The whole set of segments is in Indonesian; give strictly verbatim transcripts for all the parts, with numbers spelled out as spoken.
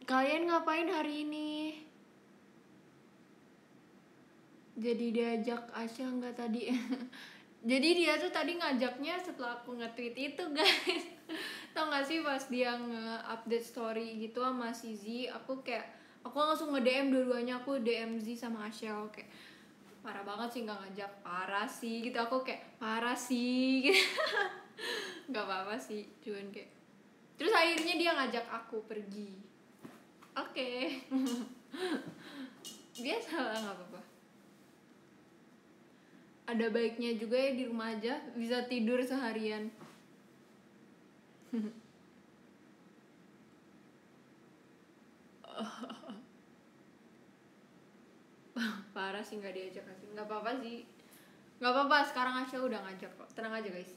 Kalian ngapain hari ini? Jadi diajak Asya nggak tadi? Jadi dia tuh tadi ngajaknya setelah aku nge-tweet itu guys. Tau gak sih pas dia nge-update story gitu sama si Z, aku kayak aku langsung nge-D M dua-duanya, aku D M Z sama Asya, kayak parah banget sih nggak ngajak, parah sih gitu, aku kayak parah sih gitu. Nggak apa-apa sih, cuman kayak terus akhirnya dia ngajak aku pergi. Oke. Okay. Biasa lah, nggak apa-apa. Ada baiknya juga ya di rumah aja, bisa tidur seharian. Parah sih nggak diajak kasih. Nggak apa-apa sih, nggak apa-apa, sekarang Asya udah ngajak kok, tenang aja guys.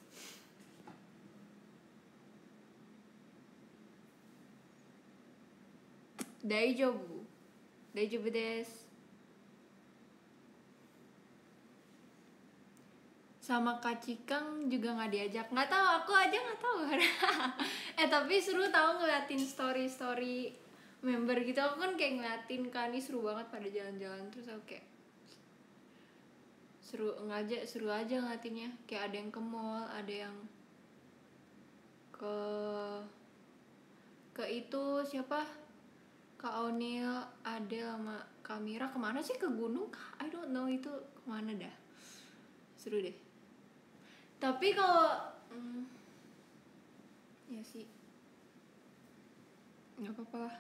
Daijobu, daijobu desu. Sama Kak Cikang juga nggak diajak, nggak tahu, aku aja nggak tahu. Eh tapi seru tahu ngeliatin story story member gitu, aku kan kayak ngeliatin kan, ini seru banget pada jalan-jalan, terus aku kayak seru ngajak, seru aja ngeliatinnya, kayak ada yang ke mall, ada yang ke ke itu siapa, Kak Onil, Adel sama Kamira kemana sih, ke gunung kah? I don't know itu kemana dah, seru deh. Tapi kalau hmm, ya sih nggak apa-apa lah.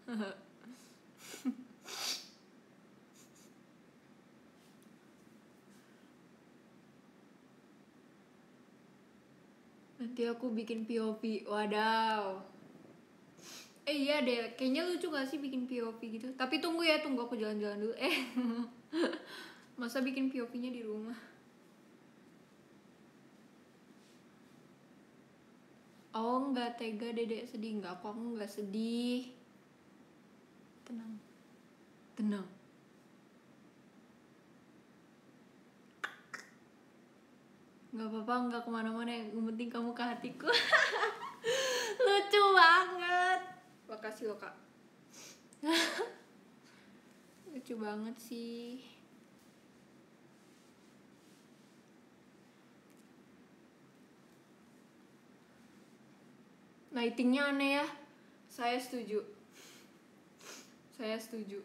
Nanti aku bikin P O V, wadaw. Eh iya deh, kayaknya lucu gak sih bikin P O V gitu. Tapi tunggu ya, tunggu aku jalan-jalan dulu. Eh, masa bikin P O V-nya di rumah? Oh nggak tega dedek sedih, nggak kok, aku nggak sedih. Tenang, tenang. Nggak apa-apa, nggak kemana-mana, yang penting kamu ke hatiku. Lucu banget. Makasih lo kak. Lucu banget sih. Lightingnya aneh ya. Saya setuju. Saya setuju.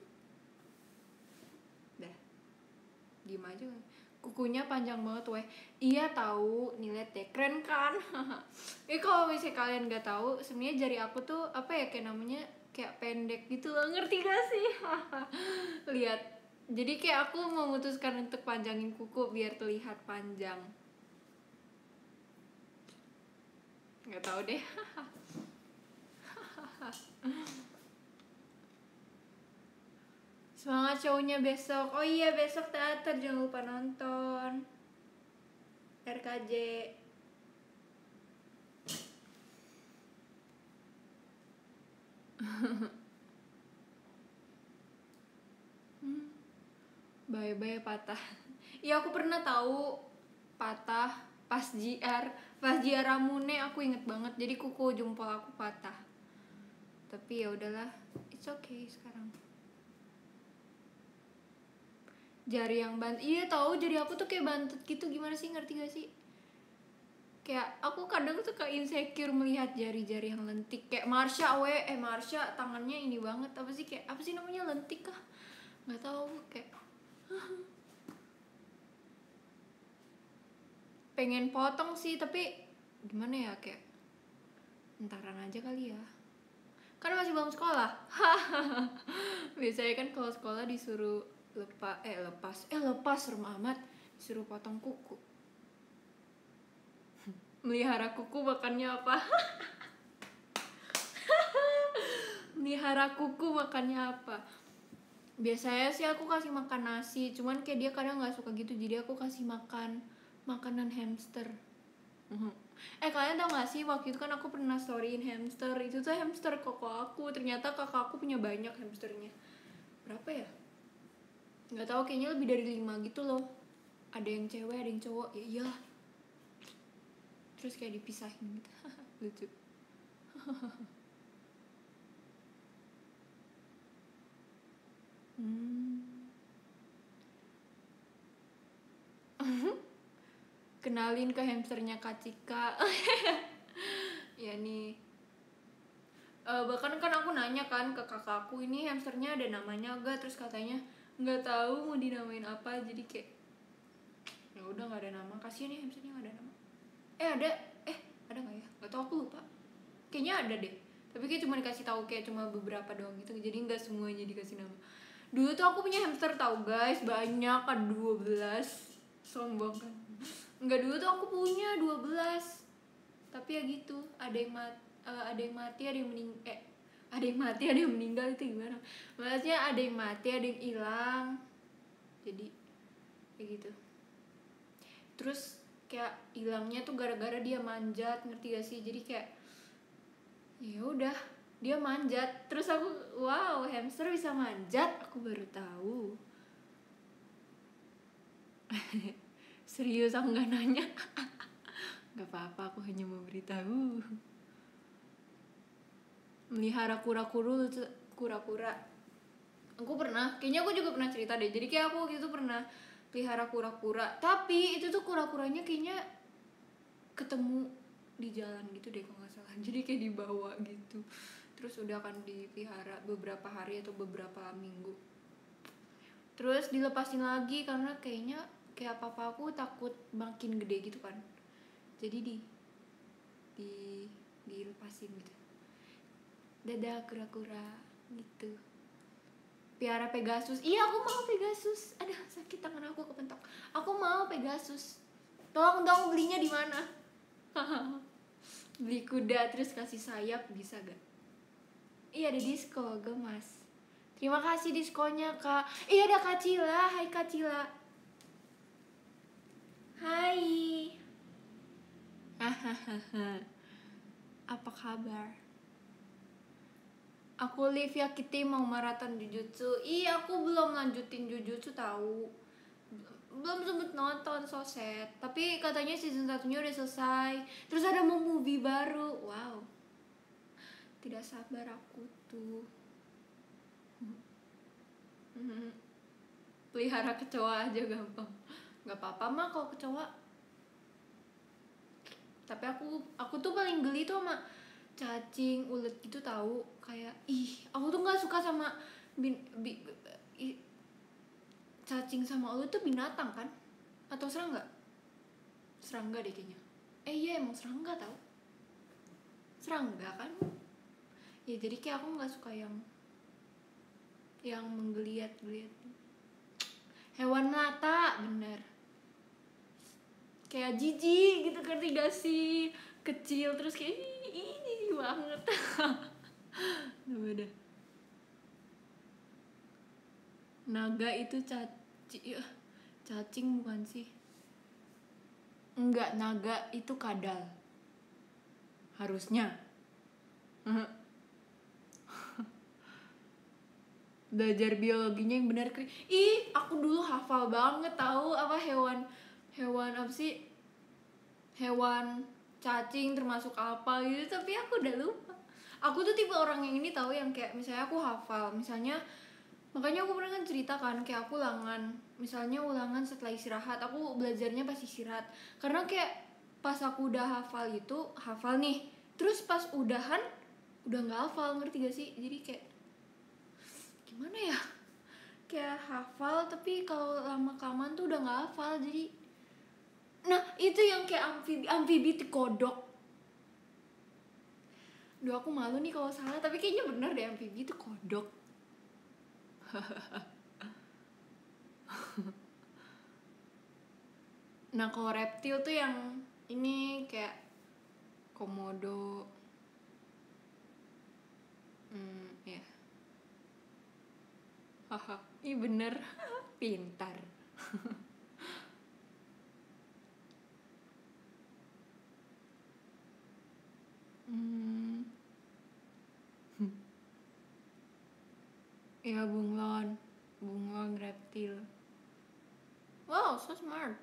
Dah. Diem aja. Kukunya panjang banget weh. Iya tahu, nih lihat deh, keren kan? Eh kalau misalnya kalian nggak tahu, sebenarnya jari aku tuh apa ya, kayak namanya kayak pendek gitu loh, ngerti gak sih? Lihat. Jadi kayak aku memutuskan untuk panjangin kuku biar terlihat panjang. Nggak tahu deh. Semangat show-nya besok. Oh iya, besok teater, jangan lupa nonton. R K J. hmm. Bye-bye patah. Iya aku pernah tahu patah pas J R, pas J R Ramune, aku inget banget. Jadi kuku jempol aku patah. Tapi ya udahlah, it's okay sekarang. Jari yang bant, iya tahu, jari aku tuh kayak bantet gitu, gimana sih, ngerti gak sih? Kayak aku kadang tuh kayak insecure melihat jari-jari yang lentik. Kayak Marsha, we, eh Marsha tangannya ini banget, apa sih, kayak apa sih namanya, lentik kah? Nggak tahu, kayak pengen potong sih, tapi gimana ya, kayak entaran aja kali ya. Kan masih belum sekolah. Biasanya kan kalau sekolah disuruh lepas, eh lepas, eh lepas serem amat, disuruh potong kuku. Melihara kuku makannya apa? Melihara kuku makannya apa? Biasanya sih aku kasih makan nasi, cuman kayak dia kadang nggak suka gitu, jadi aku kasih makan makanan hamster. Eh kalian tau gak sih, waktu itu kan aku pernah storyin hamster, itu tuh hamster koko aku, ternyata kakak aku punya banyak hamsternya. Berapa ya? Nggak tahu, kayaknya lebih dari lima gitu loh. Ada yang cewek, ada yang cowok, ya iyalah. Terus kayak dipisahin gitu. Lucu. Hmm. Kenalin ke hamsternya Kak Cika. Ya nih. Uh, bahkan kan aku nanya kan ke kakakku, ini hamsternya ada namanya gak? Terus katanya nggak tahu mau dinamain apa. Jadi kayak ya udah nggak ada nama. Kasian nih hamsternya nggak ada nama. Eh ada, eh ada nggak ya? Nggak tahu, aku lupa. Kayaknya ada deh. Tapi kayak cuma dikasih tahu kayak cuma beberapa doang gitu. Jadi nggak semuanya dikasih nama. Dulu tuh aku punya hamster tahu guys, banyak kan dua belas. Sombong kan. Enggak, dulu tuh aku punya dua belas. Tapi ya gitu, ada yang mat, uh, ada yang mati, ada yang mening eh ada yang mati, ada yang meninggal, itu gimana? Maksudnya ada yang mati, ada yang hilang. Jadi kayak gitu. Terus kayak hilangnya tuh gara-gara dia manjat, ngerti gak sih? Jadi kayak ya udah, dia manjat. Terus aku, wow, hamster bisa manjat, aku baru tahu. Serius, aku nggak nanya. Gak apa-apa, aku hanya memberitahu. Melihara kura-kura, kura-kura. Aku pernah, kayaknya aku juga pernah cerita deh. Jadi kayak aku gitu pernah pelihara kura-kura. Tapi itu tuh kura-kuranya kayaknya ketemu di jalan gitu deh kalau nggak salah. Jadi kayak dibawa gitu. Terus udah kan dipelihara beberapa hari atau beberapa minggu. Terus dilepasin lagi karena kayaknya kayak papa aku takut makin gede gitu kan. Jadi di di dilepasin gitu. Dadah kura-kura gitu. Piara Pegasus. Iya, aku mau Pegasus. Aduh, sakit tangan aku kepentok. Aku mau Pegasus. Tolong dong, belinya di mana? Beli kuda terus kasih sayap bisa gak? Iya, ada disco, gemas. Terima kasih diskonya, Kak. Iya, ada Kak Cila. Hai Kak Cila. Hai. Apa kabar? Aku Livia Kitty mau maraton Jujutsu. Iya, aku belum lanjutin Jujutsu tahu. Belum sempet nonton, so sad. Tapi katanya season satunya udah selesai. Terus ada mau movie baru. Wow. Tidak sabar aku tuh. Pelihara kecoa aja gampang. Gak apa-apa mah kalau kecoa. Tapi aku aku tuh paling geli tuh sama cacing, ulet gitu tahu. Kayak ih, aku tuh nggak suka sama bin, bi, bi, cacing sama ulet tuh binatang kan? Atau serangga? Serangga deh kayaknya. Eh iya emang serangga tau. Serangga kan? Ya jadi kayak aku nggak suka yang yang menggeliat-geliat. Hewan melata, bener. Kayak jijik gitu, ngerti gak sih? Kecil terus kayak ini banget. Udah. Naga itu cacing, cacing bukan sih? Enggak, naga itu kadal. Harusnya. Belajar biologinya yang benar. Ih, aku dulu hafal banget tahu apa hewan hewan apa sih? Hewan cacing termasuk apa gitu, tapi aku udah lupa. Aku tuh tipe orang yang ini tahu yang kayak misalnya aku hafal, misalnya makanya aku pernah kan cerita kan kayak aku ulangan, misalnya ulangan setelah istirahat, aku belajarnya pas istirahat. Karena kayak pas aku udah hafal itu, hafal nih. Terus pas udahan udah nggak hafal, ngerti gak sih? Jadi kayak gimana ya? Kayak hafal tapi kalau lama kelamaan tuh udah nggak hafal. Jadi nah itu yang kayak amfibi amfibi itu kodok. Duh aku malu nih kalau salah, tapi kayaknya bener deh amfibi itu kodok. Nah kalau reptil tuh yang ini kayak komodo. Hmm ya. Yeah. Haha, iya bener. Pintar. Hmm. Ya bunglon, bunglon reptil. Wow, so smart.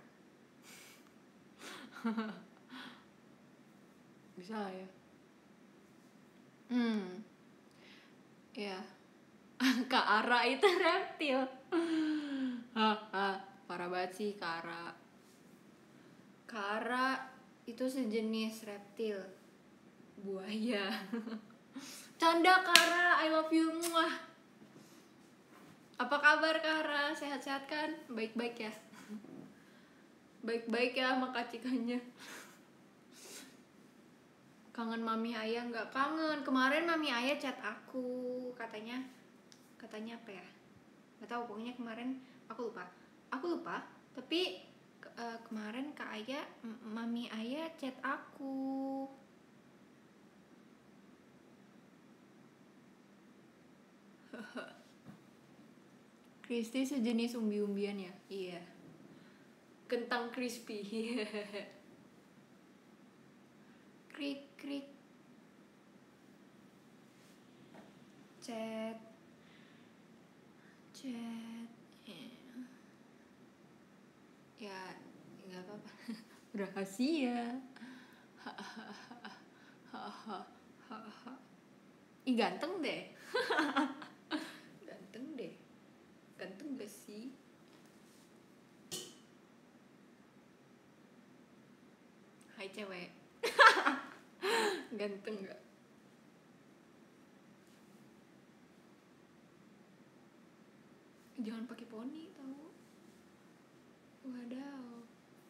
Bisa lah ya. Hmm. Ya. Kak Ara itu reptil. Haha, parah banget sih Kak Ara. Kak Ara itu sejenis reptil, buaya. Canda Kak Ara, I love you. Muah. Apa kabar Kak Ara? Sehat-sehat kan? Baik-baik ya? Baik-baik ya sama Kak Cikanya. Kangen Mami Ayah nggak? Kangen. Kemarin Mami Ayah chat aku, katanya katanya apa ya? Nggak tahu, pokoknya kemarin aku lupa. Aku lupa, tapi uh, kemarin Kak Ayah, Mami Ayah chat aku. Crispy sejenis umbi-umbian ya? Iya. Kentang crispy. Krik krik. Chat. Chat. Ya, nggak apa-apa. Rahasia. Ih, ganteng deh. Ganteng deh. Ganteng gak sih? Hai cewek. Ganteng gak? Jangan pakai poni tau. Wadaw.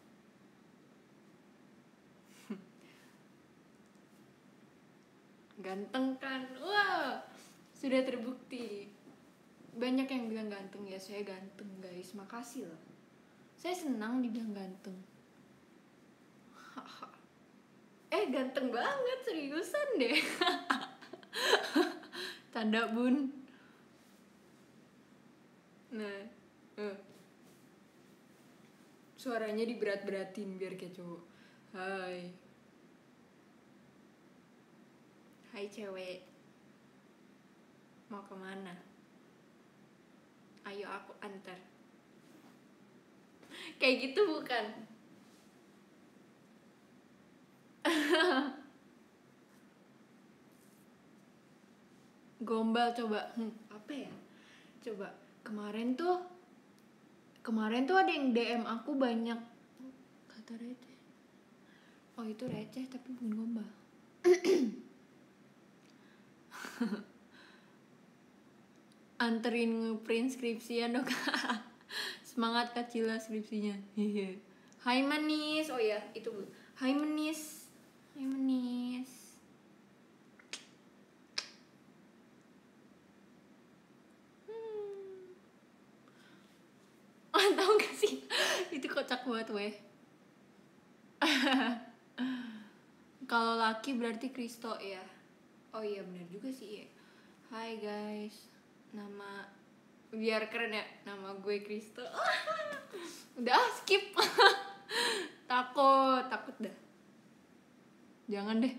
Ganteng kan? Wah, sudah terbukti. Banyak yang bilang ganteng, ya saya ganteng guys. Makasih loh. Saya senang dibilang ganteng. Eh, ganteng banget, seriusan deh. Tanda bun. Nah, uh. suaranya diberat-beratin biar kayak cowok. Hai. Hai cewek. Mau kemana? Ayo aku antar. Kayak gitu bukan? Gombal coba. Hmm, apa ya? Coba. Kemarin tuh Kemarin tuh ada yang D M aku banyak kata receh. Oh, itu receh tapi bukan gombal. Anterin ngeprint skripsian dong. Semangat Kak Cila skripsinya. Hai manis. Oh ya, itu Bu. Hai manis. Hai manis. Hmm. Oh, tau gak sih? Itu kocak banget weh. Kalau laki berarti Kristo ya. Oh iya benar juga sih ya. Hai guys. Nama biar keren ya, nama gue Kristo. Udah skip. Takut, takut dah. Jangan deh.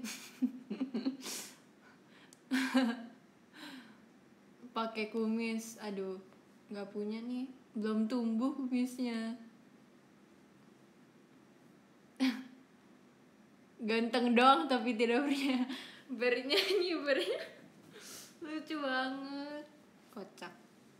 Pakai kumis, aduh, nggak punya nih, belum tumbuh kumisnya. Ganteng dong tapi tidak bernyanyi, bernyanyi bernyanyi. Lucu banget, kocak.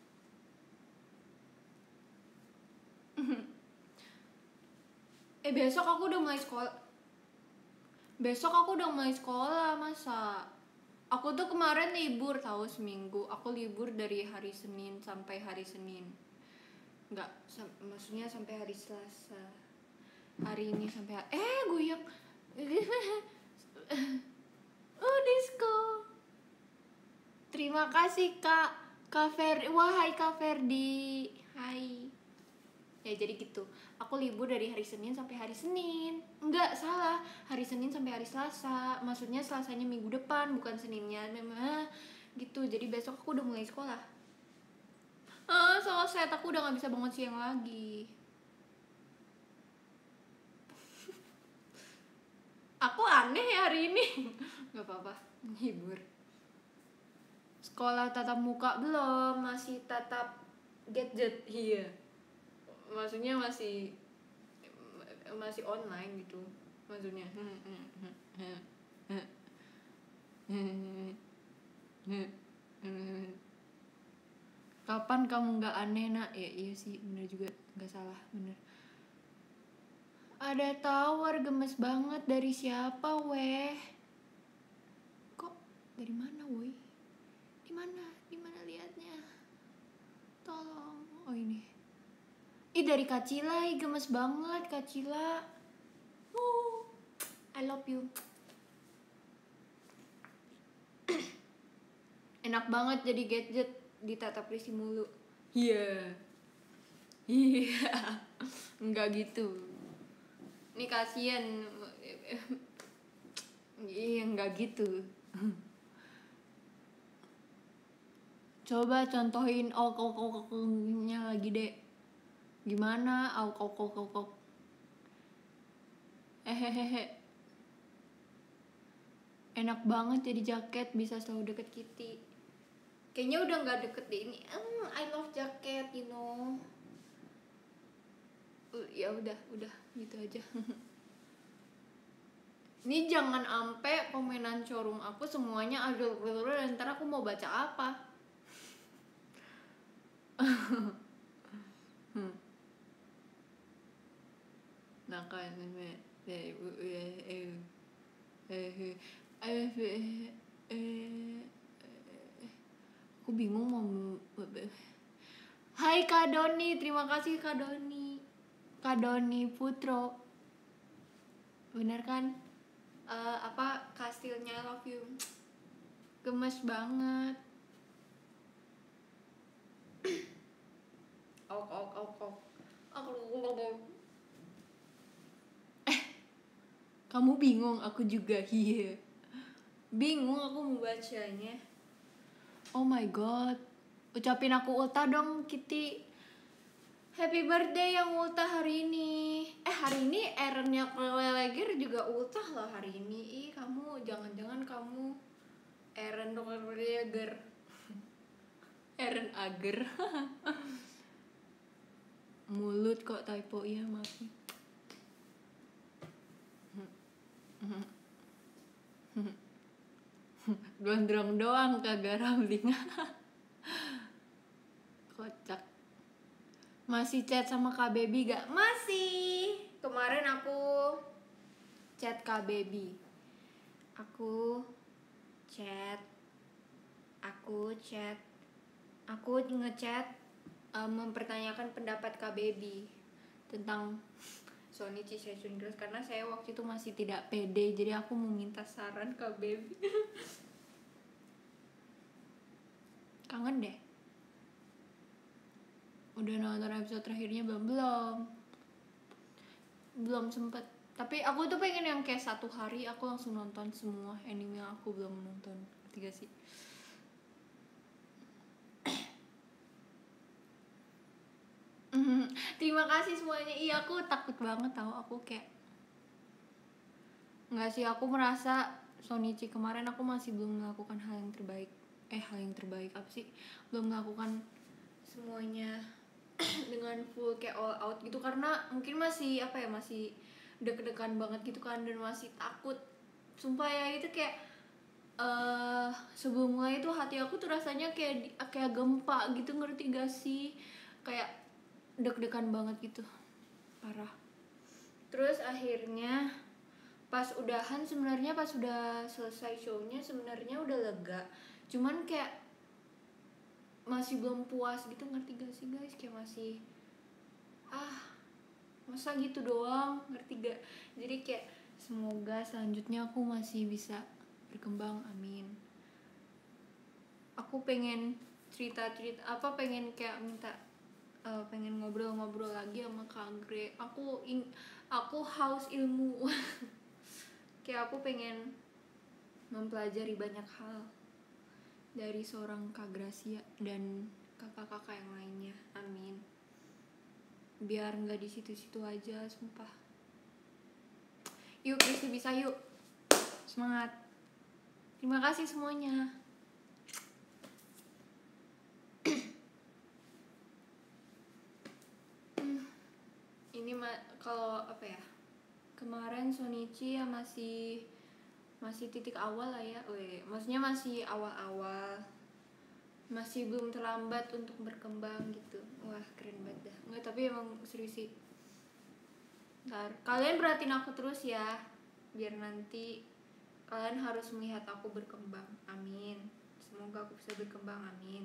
Eh besok aku udah mulai sekolah. Besok aku udah mulai sekolah, masa? Aku tuh kemarin libur tahu seminggu. Aku libur dari hari Senin sampai hari Senin. Enggak, sam- maksudnya sampai hari Selasa. Hari ini sampai ha- eh goyang. Oh, disco. Terima kasih Kak Kak Ferdi. Wahai Kak Ferdi. Hai. Ya jadi gitu. Aku libur dari hari Senin sampai hari Senin. Enggak, salah. Hari Senin sampai hari Selasa. Maksudnya Selasanya minggu depan, bukan Seninnya. Memang gitu. Jadi besok aku udah mulai sekolah. Ah, soal set aku udah gak bisa bangun siang lagi. Aku aneh ya hari ini. Gak apa-apa, menghibur. Sekolah tatap muka belum, masih tatap gadget. Iya. Maksudnya masih masih online gitu. Maksudnya. Kapan kamu nggak aneh nak? Ya iya sih, bener juga, nggak salah, bener. Ada tawar gemes banget dari siapa weh? Kok dari mana woi? Di mana? Di mana liatnya? Tolong. Oh ini. Ih dari Kacila, ih gemes banget Kacila. Uh, I love you. Enak banget jadi gadget ditatap risi mulu. Iya. Yeah. Iya. Yeah. Enggak gitu. Ini kasihan. Iya enggak gitu. Coba contohin ok ok ok oknya lagi dek. Gimana ok ok ok ok. Hehehe. Enak banget jadi jaket, bisa selalu deket Kitty. Kayaknya udah nggak deket deh ini. Um, I love jaket, you know. Uh, ya udah, udah gitu aja. Ini jangan ampe komenan showroom aku semuanya ada dan ntar aku mau baca apa. hmm. Nah kan aku bingung mau. Hai Kak Doni, terima kasih Kak Doni. Kak Doni Putro. Bener kan? Uh, apa kastilnya I love you. Gemes banget. Ok ok ok ok. Eh, kamu bingung, aku juga. Iya. Bingung aku mau bacanya. Oh my god. Ucapin aku ulta dong, Kitty. Happy birthday yang ulta hari ini. Eh hari ini Erennya Kleleger juga ulta loh hari ini. Ih kamu jangan-jangan kamu Eren Kleleger. Eren Ager. Mulut kok typo ya, maaf. Gondrong doang kagak rambling. Kocak. Masih chat sama Kak Baby gak? Masih. Kemarin aku chat Kak Baby. Aku chat. Aku chat. Aku ngechat um, mempertanyakan pendapat Kak Baby tentang Shonichi Seishun Girls karena saya waktu itu masih tidak pede, jadi aku meminta saran Kak Baby. Kangen deh. Udah nonton episode terakhirnya belum? Belum. Belum sempet. Tapi aku tuh pengen yang kayak satu hari aku langsung nonton semua anime yang aku belum nonton. Tiga sih. Terima kasih semuanya. Iya aku takut banget tahu, aku kayak nggak sih, aku merasa Shonichi kemarin aku masih belum melakukan hal yang terbaik. Eh hal yang terbaik apa sih? Belum melakukan semuanya dengan full kayak all out gitu karena mungkin masih apa ya, masih deg-degan banget gitu kan dan masih takut. Sumpah ya itu kayak uh, sebelum mulai itu hati aku tuh rasanya kayak kayak gempa gitu, ngerti gak sih? Kayak deg-degan banget gitu, parah. Terus akhirnya pas udahan, sebenarnya pas udah selesai shownya sebenarnya udah lega, cuman kayak masih belum puas gitu, ngerti gak sih guys? Kayak masih ah masa gitu doang, ngerti gak? Jadi kayak semoga selanjutnya aku masih bisa berkembang, amin. Aku pengen cerita-cerita apa, pengen kayak minta Uh, pengen ngobrol-ngobrol lagi sama Kak Gre. Aku in, aku haus ilmu. Kayak aku pengen mempelajari banyak hal dari seorang Kak Gracia dan kakak-kakak yang lainnya. Amin. Biar nggak di situ-situ aja, sumpah. Yuk, Kristi bisa yuk. Semangat. Terima kasih semuanya. Ini ma- kalau apa ya, kemarin Shonichi ya masih masih titik awal lah ya, Weh, maksudnya masih awal-awal, masih belum terlambat untuk berkembang gitu. Wah keren banget dah. Nggak, tapi emang serius sih. Ntar kalian perhatiin aku terus ya, biar nanti kalian harus melihat aku berkembang. Amin, semoga aku bisa berkembang. Amin,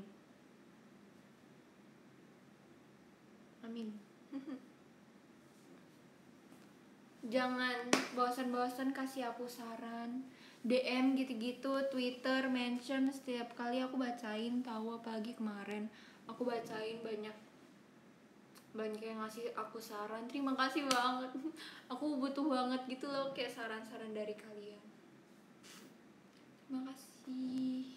amin. Jangan bosan-bosan kasih aku saran, D M gitu-gitu, Twitter, mention, setiap kali aku bacain. Tahu apalagi kemarin aku bacain banyak banyak yang ngasih aku saran. Terima kasih banget. Aku butuh banget gitu loh kayak saran-saran dari kalian. Terima kasih.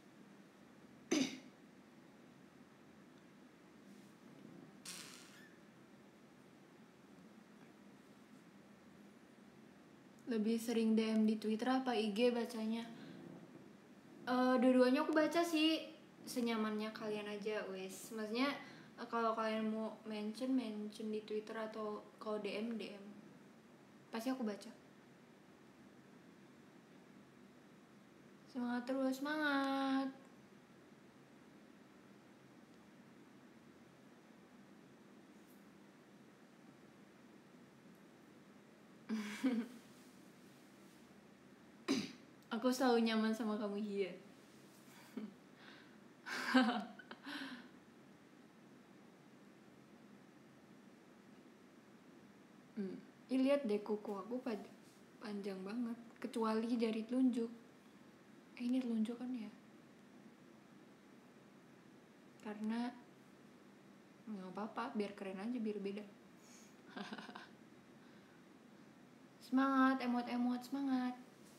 Lebih sering D M di Twitter apa I G bacanya? Uh, dua-duanya aku baca sih, senyamannya kalian aja wes. Maksudnya uh, kalau kalian mau mention mention di Twitter, atau kalau D M D M pasti aku baca. Semangat terus, semangat. Aku selalu nyaman sama kamu Hia. hmm. Ih, lihat deh kuku aku panjang banget, kecuali jari telunjuk. Eh, ini telunjuk kan ya? Karena nggak apa-apa, biar keren aja, biar beda. Semangat, emot-emot, semangat.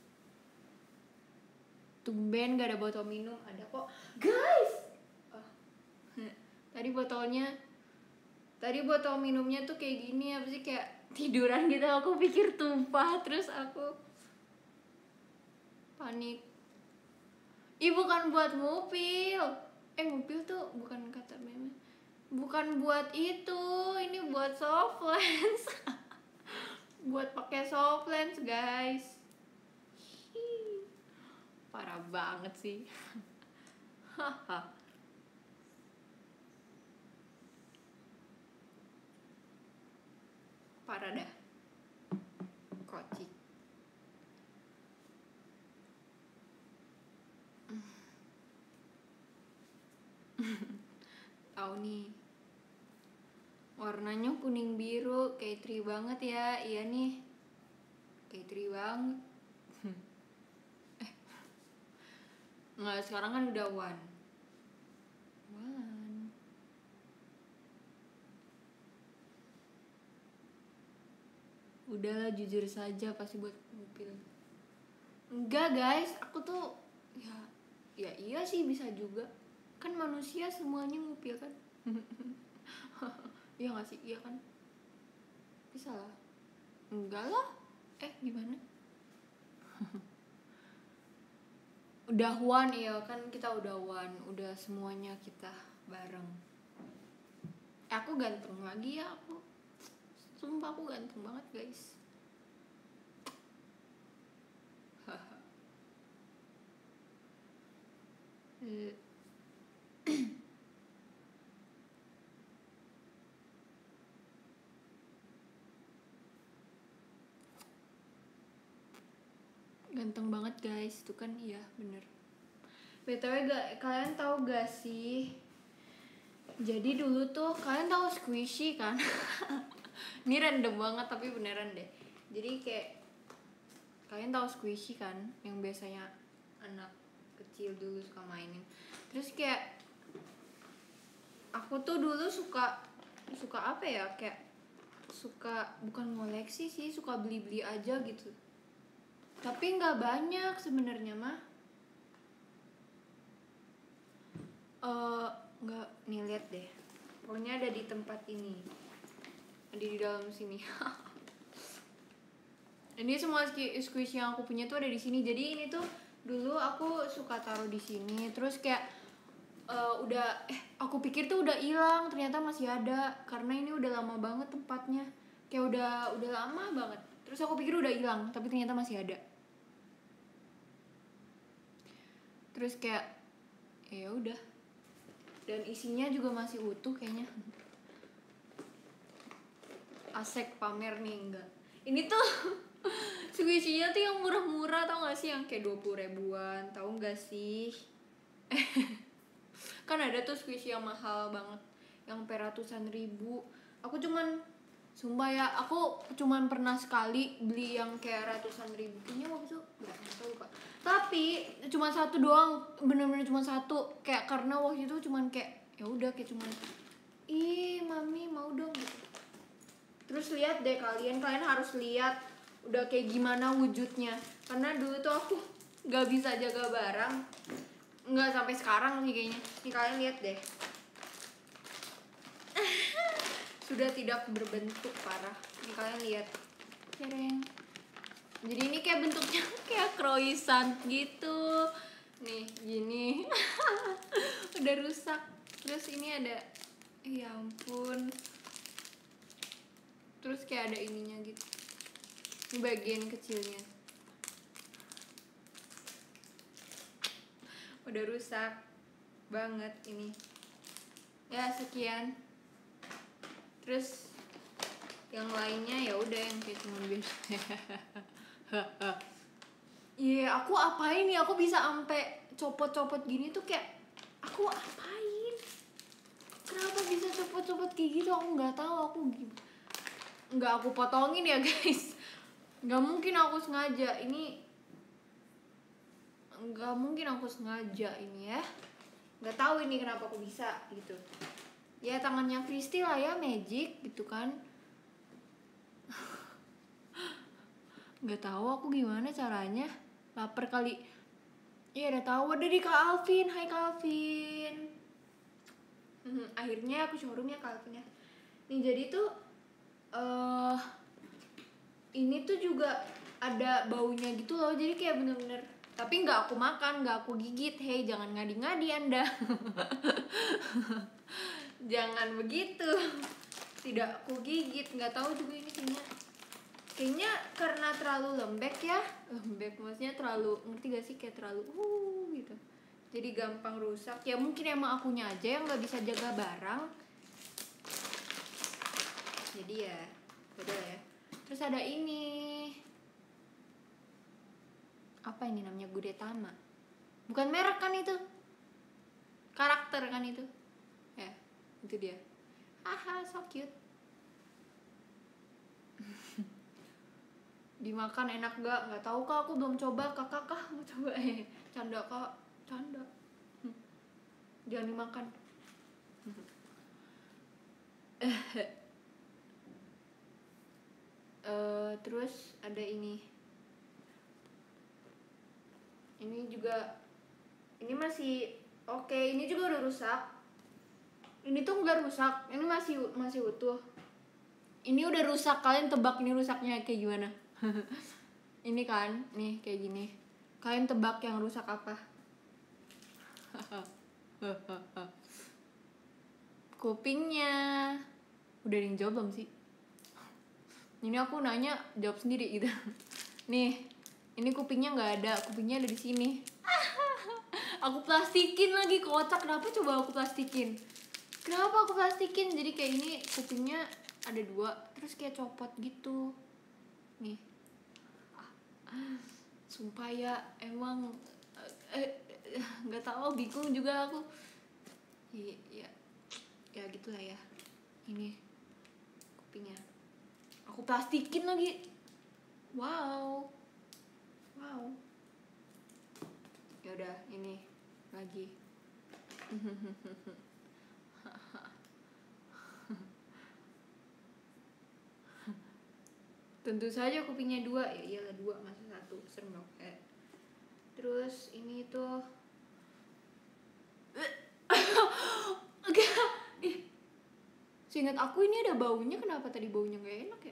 Tumben gak ada botol minum. Ada kok guys. Oh. Tadi botolnya Tadi botol minumnya tuh kayak gini, apa sih, kayak tiduran gitu. Aku pikir tumpah, terus aku panik. Ih, bukan buat ngupil. Eh, ngupil tuh bukan kata meme. Bukan buat itu, ini buat soft lens. Buat pakai soft lens, guys. Parah banget sih. Haha. Parah dah. Kocik. Tahu nih. Warnanya kuning biru, kayak tri banget ya. Iya nih. Kayak tri banget. eh. Nggak, sekarang kan udah one. One. Udahlah, jujur saja, pasti buat ngupil. Enggak guys, aku tuh ya ya iya sih, bisa juga. Kan manusia semuanya ngupil kan. Iya gak sih? Iya kan? Bisa lah. Enggak lah. Eh gimana? Udah one, iya kan, kita udah one. Udah semuanya kita bareng. Eh, aku ganteng lagi ya aku. Sumpah aku ganteng banget guys. Ganteng banget guys, itu kan, iya bener. B T W gak, kalian tahu gak sih? Jadi dulu tuh kalian tahu squishy kan? Ini random banget tapi beneran deh. Jadi kayak kalian tahu squishy kan, yang biasanya anak kecil dulu suka mainin. Terus kayak aku tuh dulu suka suka apa ya, kayak suka, bukan ngoleksi sih, suka beli-beli aja gitu. Tapi nggak banyak sebenarnya mah. Uh, nggak, nih lihat deh. Pokoknya ada di tempat ini. Ada di dalam sini. Ini semua squishy yang aku punya tuh ada di sini. Jadi ini tuh dulu aku suka taruh di sini. Terus kayak uh, udah eh aku pikir tuh udah hilang, ternyata masih ada. Karena ini udah lama banget tempatnya. Kayak udah udah lama banget. Terus aku pikir udah hilang, tapi ternyata masih ada. Terus kayak ya udah. dan isinya juga masih utuh kayaknya. Asek pamer nih enggak. Ini tuh squishy-nya tuh yang murah-murah, tau gak sih, yang kayak dua puluh ribuan, tau gak sih? Kan ada tuh squishy yang mahal banget, yang sampai ratusan ribu. Aku cuman, sumpah ya, aku cuman pernah sekali beli yang kayak ratusan ribu. Kayaknya waktu itu berapa, tau lupa. Tapi cuma satu doang, bener-bener cuma satu. Kayak karena waktu itu cuman kayak, ya udah kayak cuman, ih mami mau dong gitu. Terus lihat deh kalian, kalian harus lihat udah kayak gimana wujudnya. Karena dulu tuh aku nggak bisa jaga barang, nggak sampai sekarang sih kayaknya. Nih kalian lihat deh, sudah tidak berbentuk, parah. Nih kalian lihat, cereng. Jadi ini kayak bentuknya kayak croissant gitu. Nih gini. Udah rusak. Terus ini ada, ya ampun. Terus kayak ada ininya gitu. Ini bagian kecilnya. Udah rusak banget ini. Ya sekian. Terus yang lainnya ya udah yang kayak cuma biasa. Iya, yeah, aku apain nih? Aku bisa ampe copot-copot gini tuh kayak aku apain? Kenapa bisa copot-copot kayak gitu? Aku nggak tahu. Aku nggak aku potongin ya guys. Nggak mungkin aku sengaja. Ini nggak mungkin aku sengaja ini ya. Nggak tahu ini kenapa aku bisa gitu. Ya tangannya Kristi lah ya, magic gitu kan. Nggak tahu aku gimana caranya. Laper kali. Iya udah tahu, ada di Kak Alvin. Hai Kak Alvin. Hmm, akhirnya aku showroom ya Kak Alvin ya. Nih jadi tuh uh, ini tuh juga ada baunya gitu loh. Jadi kayak bener-bener, tapi nggak aku makan, nggak aku gigit. Hei jangan ngadi-ngadi Anda. Jangan begitu. Tidak aku gigit. Nggak tahu juga ini kayaknya. Kayaknya karena terlalu lembek ya. Lembek maksudnya terlalu, ngerti gak sih, kayak terlalu uh gitu. Jadi gampang rusak. Ya mungkin emang akunya aja yang nggak bisa jaga barang. Jadi ya udah ya. Terus ada ini, apa ini namanya, Gudetama. Bukan merek kan itu, karakter kan itu. Ya itu dia. Haha so cute. Dimakan enak gak? Nggak tahu kak, aku belum coba. Kakak kak mau coba? Eh canda kak, canda. Jangan dimakan. uh, terus ada ini. Ini juga, ini masih oke. Okay. Ini juga udah rusak. Ini tuh nggak rusak. Ini masih masih utuh. Ini udah rusak. Kalian tebak ini rusaknya kayak gimana? Ini kan, nih kayak gini. Kalian tebak yang rusak apa? Kupingnya. Udah ada yang jawab belum sih? Ini aku nanya jawab sendiri gitu. Nih, ini kupingnya nggak ada. Kupingnya ada di sini. Aku plastikin lagi, kocak. Kenapa coba aku plastikin? Kenapa aku plastikin? Jadi kayak ini kupingnya ada dua, terus kayak copot gitu. Nih. Sumpah ya, emang eh, eh, nggak tahu, bingung juga aku. Ya, ya, ya gitulah ya. Ini kupingnya. Aku plastikin lagi. Wow. Wow. Ya udah, ini lagi. Tentu saja kupingnya dua, ya iyalah dua, masa satu, serem dong. Eh. Terus ini tuh ih, seingat aku ini ada baunya. Kenapa tadi baunya nggak enak ya?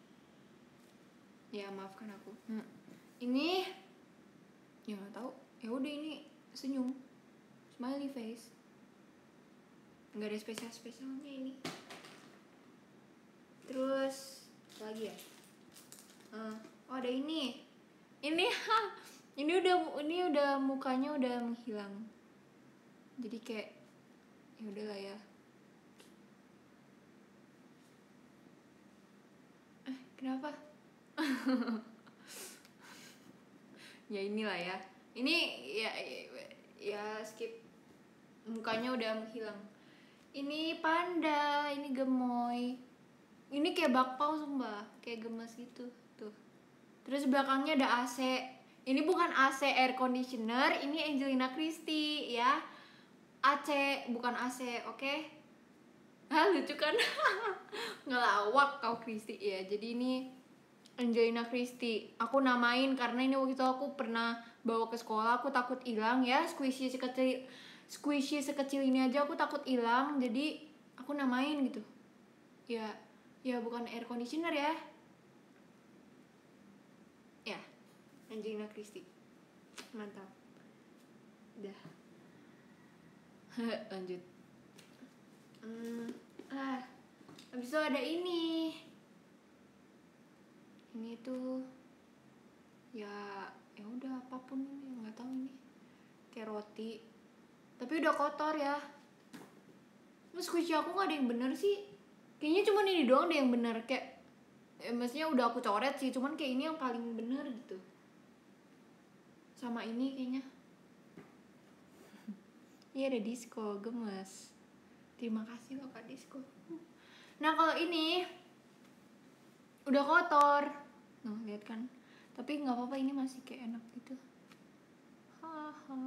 Ya maafkan aku. Nah, ini ya nggak tahu. Ya udah, ini senyum, smiley face, nggak ada spesial spesialnya ini. Terus apa lagi ya? Uh, oh ada ini, ini ha, ini udah ini udah mukanya udah menghilang. Jadi kayak Ya udahlah ya. Eh kenapa? Ya inilah ya. Ini ya ya skip. Mukanya udah menghilang. Ini panda, ini gemoy. Ini kayak bakpao sumpah, kayak gemes gitu tuh. Terus belakangnya ada A C. Ini bukan A C air conditioner, ini Angelina Christie ya. A C bukan A C, oke? Okay? Hah, lucu kan? Ngelawak kau Christie ya. Jadi ini Angelina Christie. Aku namain karena ini waktu itu aku pernah bawa ke sekolah, aku takut hilang ya. Squishy sekecil squishy sekecil ini aja aku takut hilang, jadi aku namain gitu. Ya, ya bukan air conditioner ya. Ya, Angelina Christie. Mantap. Udah. Lanjut. Hmm, ah. Habis itu ada ini. Ini tuh ya ya udah apapun ini, nggak tahu ini. Kayak roti. Tapi udah kotor ya. Mas squishy aku nggak ada yang bener sih. Kayaknya cuma ini doang deh yang bener. Kayak eh, maksudnya udah aku coret sih, cuman kayak ini yang paling bener gitu. Sama ini kayaknya. Iya ada disco, gemes. Terima kasih loh Kak Disco. Nah kalau ini udah kotor. Nah lihat kan. Tapi nggak apa-apa, ini masih kayak enak gitu. Haha.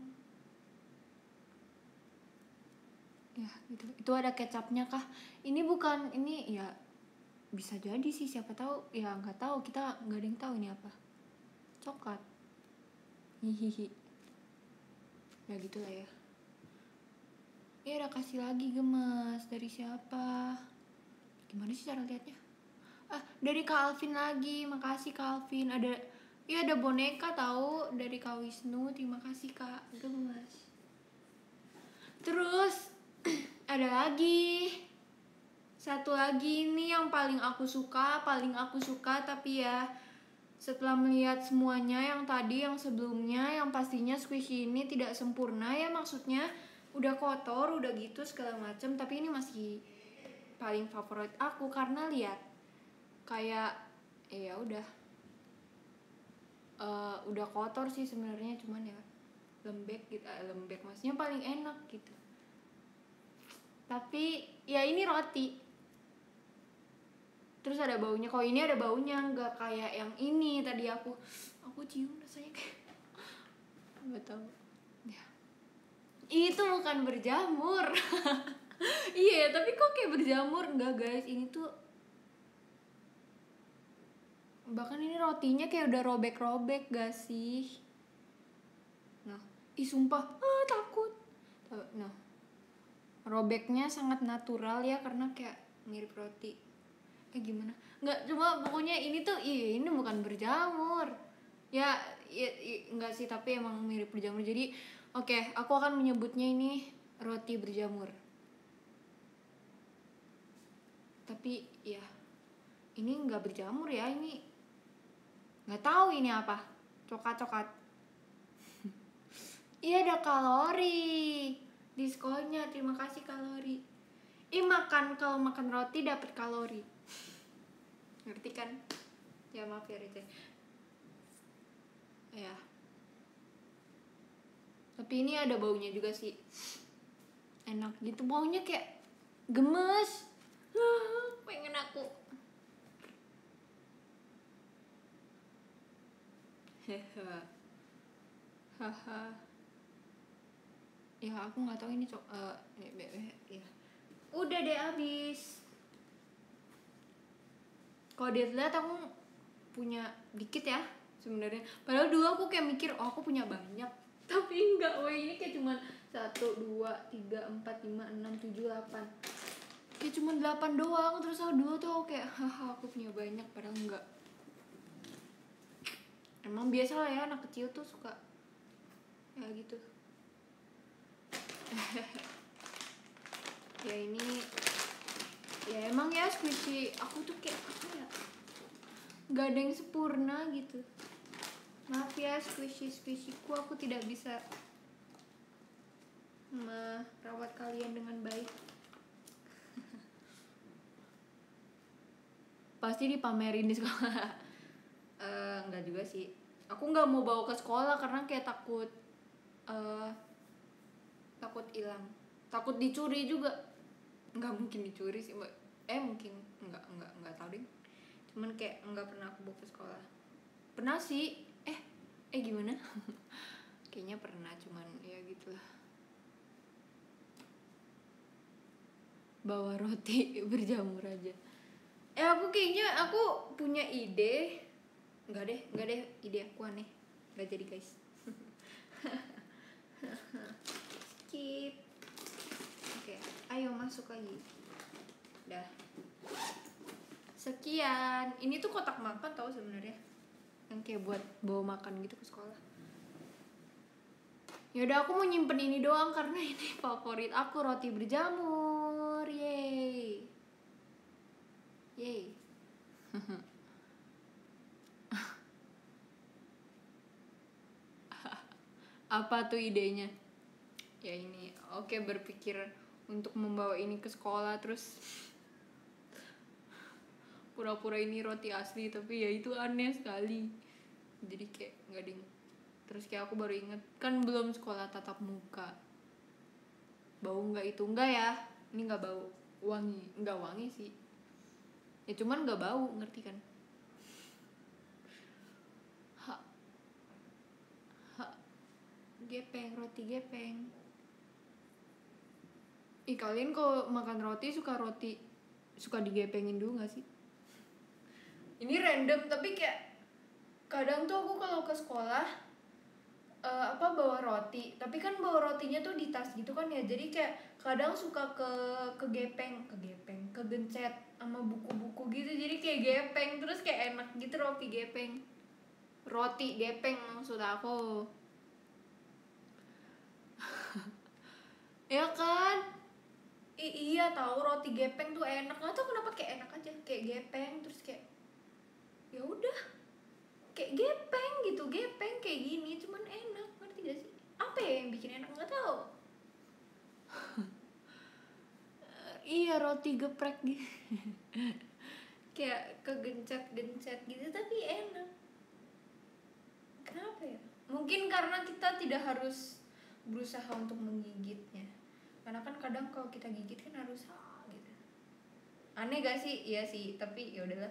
Ya gitu. Itu ada kecapnya kah? Ini bukan, ini ya bisa jadi sih, siapa tahu ya, nggak tahu, kita nggak ada yang tahu ini apa. Coklat. Hihihi. Ya gitulah ya. Ya udah kasih lagi gemes. Dari siapa? Gimana sih cara lihatnya? Ah, dari Kak Alvin lagi. Makasih Kak Alvin. Ada, ya ada boneka tahu dari Kak Wisnu. Terima kasih Kak. Gemes. Terus ada lagi satu lagi ini yang paling aku suka, paling aku suka tapi ya setelah melihat semuanya yang tadi, yang sebelumnya, yang pastinya squishy ini tidak sempurna ya, maksudnya udah kotor, udah gitu segala macem, tapi ini masih paling favorit aku karena lihat kayak eh, ya udah uh, udah kotor sih sebenarnya, cuman ya lembek gitu, eh, lembek maksudnya paling enak gitu. Tapi ya ini roti. Terus ada baunya. Kalau ini ada baunya, nggak kayak yang ini tadi aku aku cium rasanya kayak nggak tahu. Ya. Itu bukan berjamur. Iya, tapi kok kayak berjamur? Enggak guys, ini tuh bahkan ini rotinya kayak udah robek-robek gak sih? Nah, ih sumpah, ah, takut. Nah, robeknya sangat natural ya karena kayak mirip roti. Eh gimana? Nggak, cuma pokoknya ini tuh ih, ini bukan berjamur. Ya, ya, ya enggak sih, tapi emang mirip berjamur. Jadi, oke, okay, aku akan menyebutnya ini roti berjamur. Tapi ya, ini nggak berjamur ya, ini nggak tahu ini apa. Coklat-coklat. Iya ada kalori. Diskonnya, terima kasih kalori. Ih makan, kalau makan roti dapat kalori. Ngerti kan? Ya maaf ya Rece. Ya. Tapi ini ada baunya juga sih. Enak gitu, baunya kayak gemes. Pengen aku. Hehe. Haha. Ya aku nggak tahu ini cok. Uh, ya. Udah deh abis. Kalau dilihat aku punya dikit ya sebenarnya. Padahal dulu aku kayak mikir, oh aku punya banyak. Tapi enggak, weh ini kayak cuman satu, dua, tiga, empat, lima, enam, tujuh, delapan. Kayak cuma delapan doang. Terus aku dulu tuh kayak, haha aku punya banyak, padahal enggak. Emang biasa lah ya, anak kecil tuh suka ya gitu. Ya ini ya emang ya squishy aku tuh kayak apa ya, nggak ada yang sempurna gitu. Maaf ya squishy squishyku, aku tidak bisa merawat kalian dengan baik. Pasti dipamerin di sekolah. uh, enggak juga sih, aku nggak mau bawa ke sekolah karena kayak takut uh, takut hilang, takut dicuri juga. Nggak mungkin dicuri sih mbak, eh mungkin nggak nggak nggak tahu deh, cuman kayak nggak pernah aku bawa ke sekolah. Pernah sih, eh eh gimana kayaknya pernah, cuman ya gitulah. Bawa roti berjamur aja. Eh aku kayaknya aku punya ide. Enggak deh, enggak deh, ide aku aneh. Enggak jadi guys. Skip. Oke, ayo masuk lagi. Dah. Sekian. Ini tuh kotak makan tau sebenarnya. Yang kayak buat bawa makan gitu ke sekolah. Yaudah aku mau nyimpen ini doang karena ini favorit aku, roti berjamur. Yeay. Yeay. Apa tuh idenya? Ya ini, oke, berpikir untuk membawa ini ke sekolah, terus pura-pura ini roti asli, tapi ya itu aneh sekali. Jadi kayak nggak ding. Terus kayak aku baru inget, kan belum sekolah tatap muka. Bau nggak itu? Enggak ya, ini nggak bau. Wangi, nggak wangi sih. Ya cuman nggak bau, ngerti kan? Ha, ha, gepeng, roti gepeng. Ih kalian kalau makan roti suka roti suka digepengin dulu nggak sih? Ini random tapi kayak kadang tuh aku kalau ke sekolah uh, apa bawa roti, tapi kan bawa rotinya tuh di tas gitu kan ya, jadi kayak kadang suka ke kegepeng, kegepeng, kegencet sama buku-buku gitu, jadi kayak gepeng, terus kayak enak gitu roti gepeng, roti gepeng maksud aku. Ya kan? I- iya tahu roti gepeng tuh enak, nggak tahu kenapa kayak enak aja, kayak gepeng terus kayak ya udah kayak gepeng gitu, gepeng kayak gini cuman enak, ngerti gak sih? Apa ya yang bikin enak, nggak tahu. Iya roti geprek gitu. Kayak kegencet-gencet gitu tapi enak. Kenapa ya? Mungkin karena kita tidak harus berusaha untuk menggigitnya. Karena kan kadang kalau kita gigit kan harus ah, gitu. Aneh gak sih? Iya sih, tapi ya udahlah.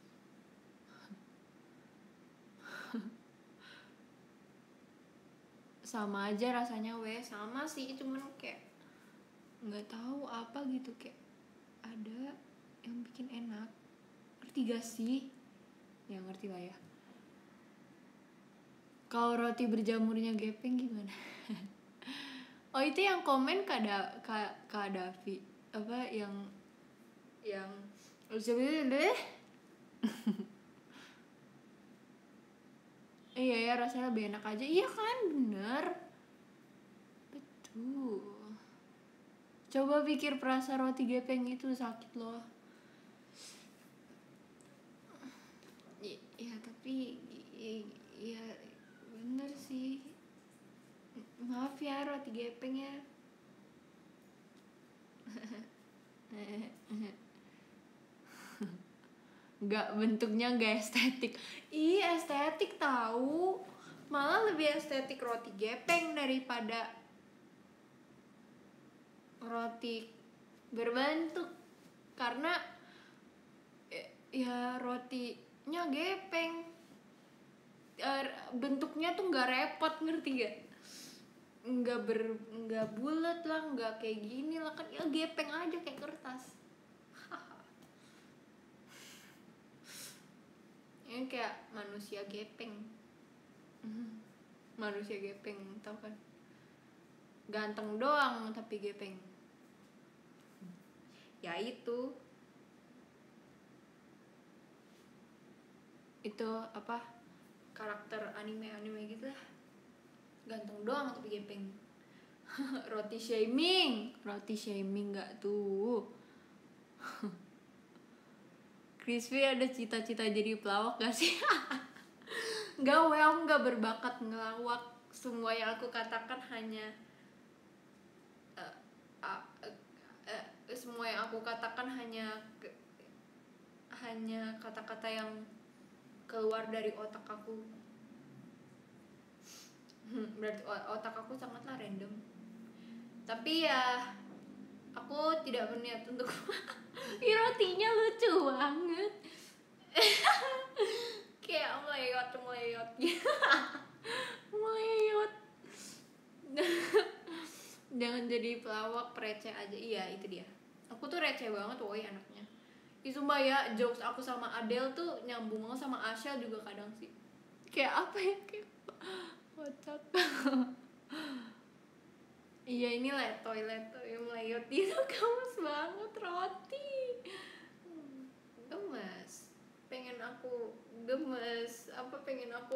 Sama aja rasanya weh, sama sih, cuman kayak nggak tahu apa gitu, kayak ada yang bikin enak. Ngerti gak sih? Ya ngerti lah ya. Kalau roti berjamurnya gepeng gimana? Oh itu yang komen Kak Kak Kak Davi apa yang yang deh. Iya ya rasanya lebih enak aja. Iya kan, bener. Betul. Coba pikir perasa roti gepeng itu sakit loh. Iya tapi iya bener sih. Maaf ya roti gepeng ya. Nggak, bentuknya nggak estetik. Ih estetik tahu, malah lebih estetik roti gepeng daripada roti berbentuk, karena ya rotinya gepeng, bentuknya tuh nggak repot, ngerti gak? Nggak ber nggak bulat lah, nggak kayak gini lah kan, ya gepeng aja kayak kertas. Ini kayak manusia gepeng. Manusia gepeng, tau kan? Ganteng doang tapi gepeng. Ya itu. Itu apa? Karakter anime-anime gitu lah. Ganteng doang tapi gepeng. Roti shaming, roti shaming nggak tuh? Crispy ada cita-cita jadi pelawak gak sih? Gak, well, gak berbakat ngelawak. Semua yang aku katakan hanya semua yang aku katakan hanya ke, hanya kata-kata yang keluar dari otak aku. Berarti otak aku sangatlah random. Tapi ya aku tidak berniat untuk Ih, rotinya lucu banget. Kayak meleyot meleyot gitu. Meleyot. Jangan jadi pelawak, receh aja. Iya itu dia. Aku tuh receh banget woi anaknya. Ih sumpah ya, jokes aku sama Adele tuh nyambung banget sama Asha juga kadang sih. Kayak apa ya, kayak kocak. Iya ini letoy letoy melayot itu gemes banget roti. Gemes. Pengen aku gemes. Apa pengen aku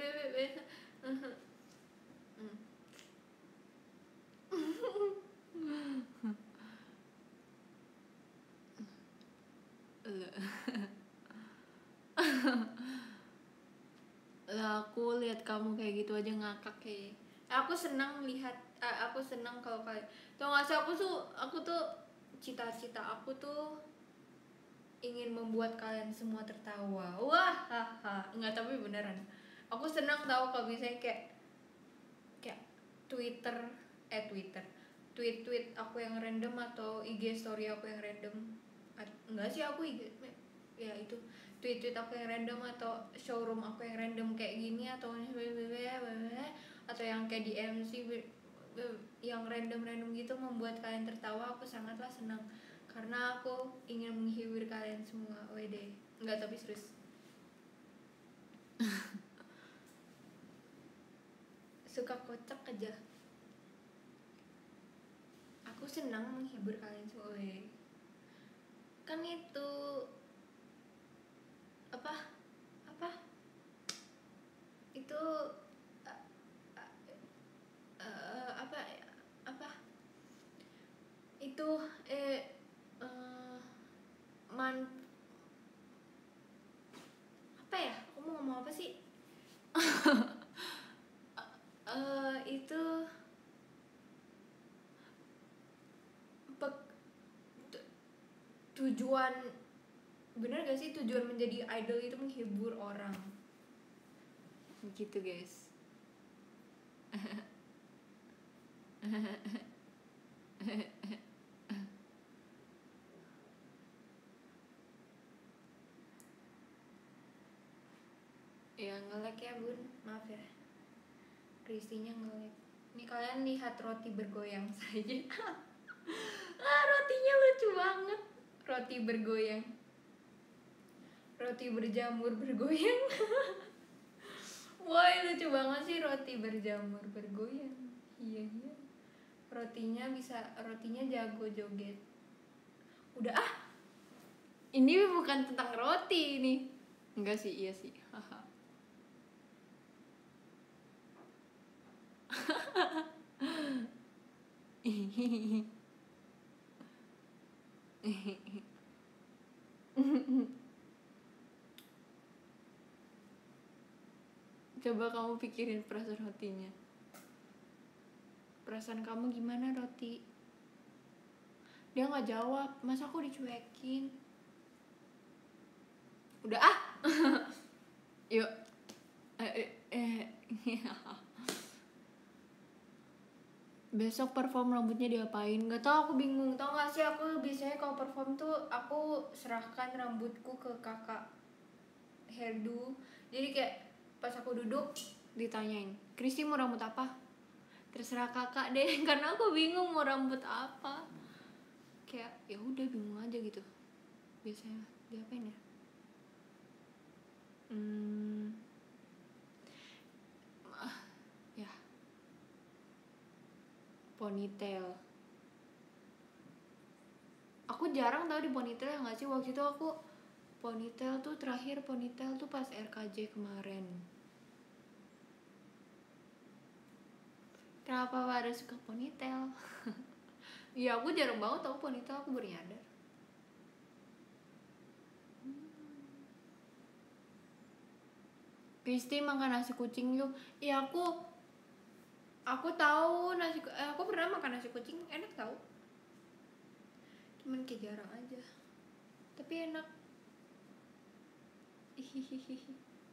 lah aku lihat kamu kayak gitu aja ngakak kayak. Aku senang lihat, uh, aku senang kalau kayak, tau gak sih aku tuh, aku tuh cita-cita aku tuh ingin membuat kalian semua tertawa. Wah, haha, nggak tapi beneran. Aku senang tahu kalau misalnya kayak, kayak Twitter, eh Twitter, tweet-tweet aku yang random atau I G story aku yang random. Enggak sih aku I G, ya itu tweet-tweet aku yang random atau showroom aku yang random kayak gini atau atau yang kayak di M C yang random-random gitu membuat kalian tertawa, aku sangatlah senang karena aku ingin menghibur kalian semua. Wede, enggak tapi serius. Suka kocak aja. Aku senang menghibur kalian semua. Wede. Kan itu apa apa itu uh, uh, apa apa itu eh uh, man apa ya aku mau ngomong apa sih uh, itu Pe, tu, tujuan bener gak sih tujuan menjadi idol itu menghibur orang gitu guys. Ya nge-lag ya bun, maaf ya Kristinya nge-lag. Ini kalian lihat roti bergoyang saja. Ah rotinya lucu banget, roti bergoyang, roti berjamur bergoyang. Woi lucu banget sih roti berjamur bergoyang. Iya iya. Rotinya bisa, rotinya jago joget. Udah ah. Ini bukan tentang roti ini. Enggak sih, iya sih. Haha. Coba kamu pikirin perasaan rotinya. Perasaan kamu gimana roti? Dia nggak jawab, masa aku dicuekin? Udah ah. Yuk. Eh, eh, eh. Besok perform rambutnya diapain? Gak tau, aku bingung. Tau gak sih aku biasanya kalau perform tuh aku serahkan rambutku ke kakak hairdo. Jadi kayak pas aku duduk ditanyain, Kristi mau rambut apa? Terserah kakak deh, karena aku bingung mau rambut apa. Kayak ya udah bingung aja gitu. Biasanya diapain ya? Hmm, ah, ya ponytail. Aku jarang tau di ponytail ya nggak sih. Waktu itu aku ponytail tuh terakhir ponytail tuh pas R K J kemarin. Kenapa pada suka ponytail? Ya aku jarang banget tau ponytail, aku baru nyadar. Kristi makan nasi kucing yuk. Ya aku aku tahu nasi eh, aku pernah makan nasi kucing, enak tau. cuman kayak jarang aja, tapi enak. Hihihi.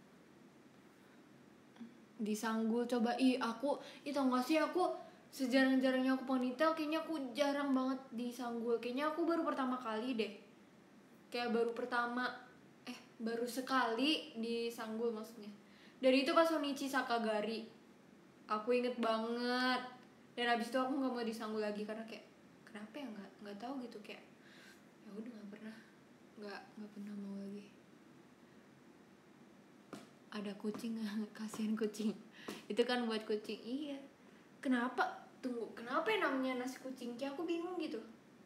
Disanggul coba, ih aku itu nggak sih, aku sejarang-jarangnya aku ponytail kayaknya aku jarang banget disanggul. Kayaknya aku baru pertama kali deh, kayak baru pertama eh baru sekali disanggul maksudnya. Dari itu pas Shunichi Sakagari aku inget banget, dan abis itu aku nggak mau disanggul lagi karena kayak kenapa ya, nggak nggak tahu gitu, kayak ya udah nggak pernah nggak nggak pernah mau lagi. Ada kucing kasihan kucing itu kan buat kucing. Iya, kenapa tunggu kenapa ya namanya nasi kucing, kayak aku bingung gitu,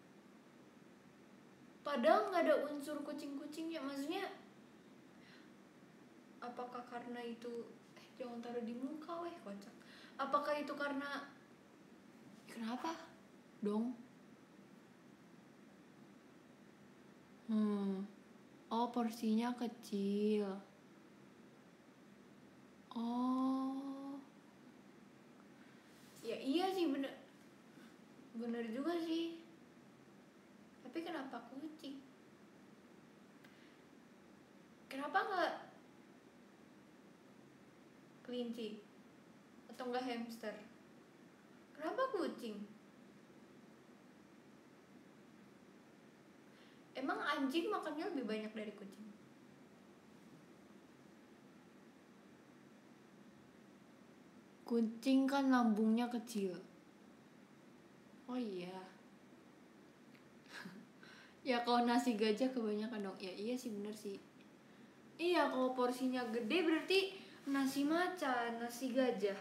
padahal nggak ada unsur kucing-kucingnya. Maksudnya apakah karena itu eh jangan taruh di muka weh kocak, apakah itu karena kenapa dong? hmm oh porsinya kecil. Oh ya iya sih, bener bener juga sih, tapi kenapa kucing, kenapa nggak kelinci atau enggak hamster, kenapa kucing? Emang anjing makannya lebih banyak dari kucing? Kucing kan lambungnya kecil. Oh iya. Ya kalau nasi gajah kebanyakan dong. Ya iya sih, bener sih. Iya, kalau porsinya gede berarti nasi macan, nasi gajah.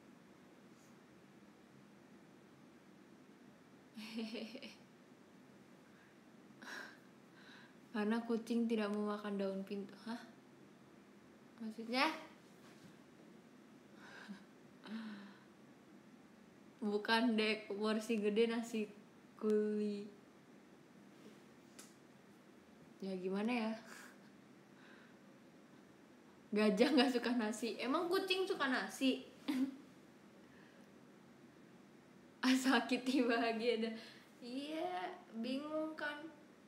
Karena kucing tidak mau makan daun pintu. Hah? Maksudnya? Bukan dek, porsi gede nasi kuli. Ya gimana ya? Gajah nggak suka nasi. Emang kucing suka nasi? Sakit bahagia dah. Iya, bingung kan?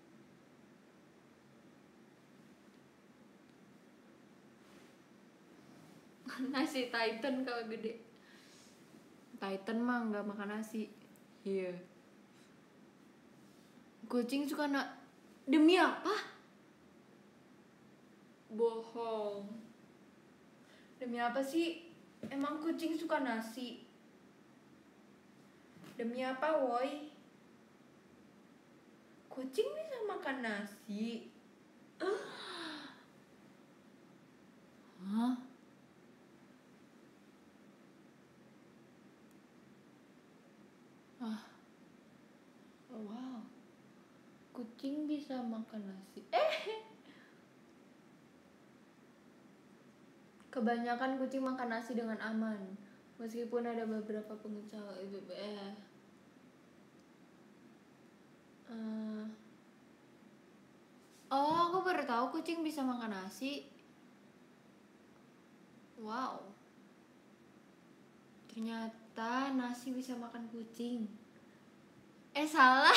Nasi Titan kalau gede. Titan mah nggak makan nasi. Iya. Kucing suka nak. Demi apa? Bohong. Demi apa sih? Emang kucing suka nasi? Demi apa, woi? Kucing bisa makan nasi? Hah? Ah. Oh, wow. Kucing bisa makan nasi. Eh. Kebanyakan kucing makan nasi dengan aman, meskipun ada beberapa pengusaha itu eh. Uh, oh, aku baru tahu kucing bisa makan nasi. Wow. Ternyata nasi bisa makan kucing. Eh salah.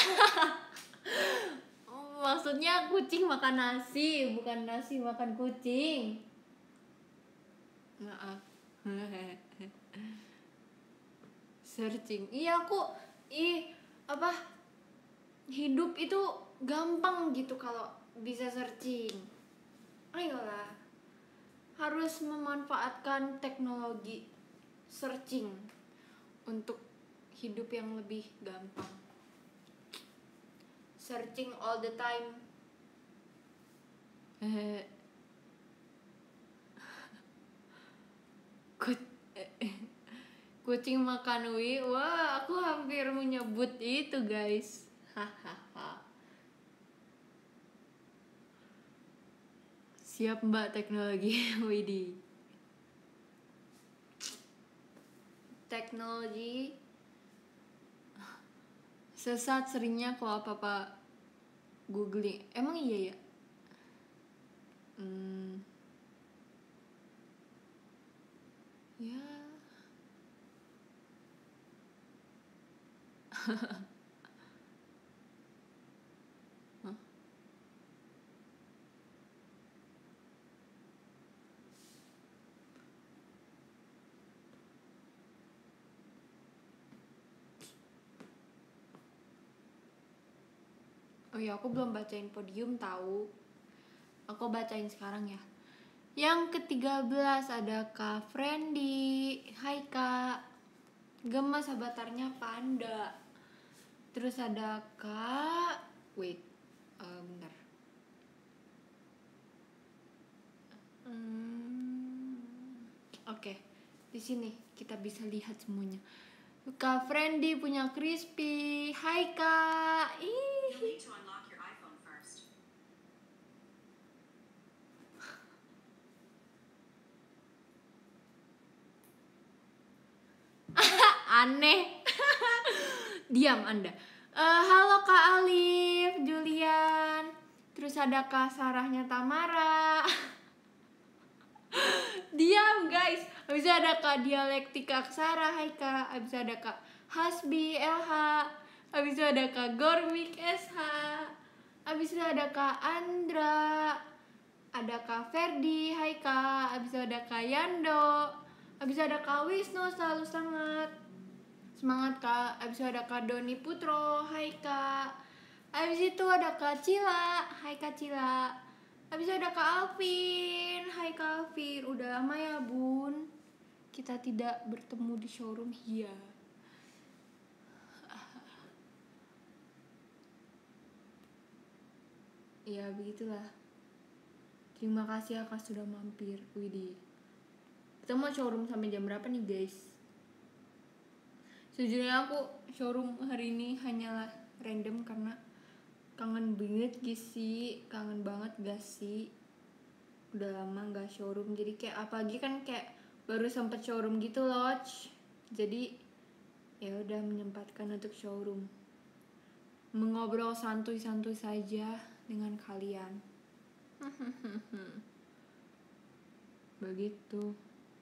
Maksudnya kucing makan nasi, bukan nasi makan kucing. Maaf. Searching. Iya aku ih apa hidup itu gampang gitu kalau bisa searching. Ayolah, harus memanfaatkan teknologi searching untuk hidup yang lebih gampang. Searching all the time. Kucing makan wi. Wah, aku hampir menyebut itu guys. Hahaha. Siap mbak teknologi. Widih. Teknologi sesat seringnya kalau apa-apa googling. Emang iya ya? Hmm. Ya. ya aku belum bacain podium tahu. Aku bacain sekarang ya. Yang ketiga belas ada Kak Friendly. Hai Kak. Gemas avatarnya panda. Terus ada Kak, wait, uh, bentar. Hmm, Oke, okay. Di sini kita bisa lihat semuanya. Kak Friendly punya Crispy. Hai Kak. Ih. Aneh. Diam Anda. Uh, halo Kak Alif, Julian. Terus ada Kak Sarahnya Tamara. Diam guys. Habis ada Kak Dialektika Aksara. Hai Kak. Habis ada Kak Hasbi L H. Habis ada Kak Gormik S H. Habis ada Kak Andra. Ada Kak Ferdi. Hai Kak. Habis ada Kak Yando. Habis ada Kak Wisnu. Selalu sangat semangat Kak. Habis ada Kak Doni Putro. Hai Kak. Habis itu ada Kak Cila. Hai Kak Cila. Habis ada Kak Alvin. Hai Kak Alvin. Udah lama ya bun kita tidak bertemu di showroom. Iya. Ya begitulah. Terima kasih ya Kak sudah mampir. Widih. Kita mau showroom sampai jam berapa nih guys? Sejujurnya aku showroom hari ini hanyalah random karena kangen banget gak sih, kangen banget gak sih. Udah lama gak showroom, jadi kayak apalagi kan kayak baru sempet showroom gitu loh. Jadi ya udah menyempatkan untuk showroom, mengobrol santuy-santuy saja dengan kalian. Begitu.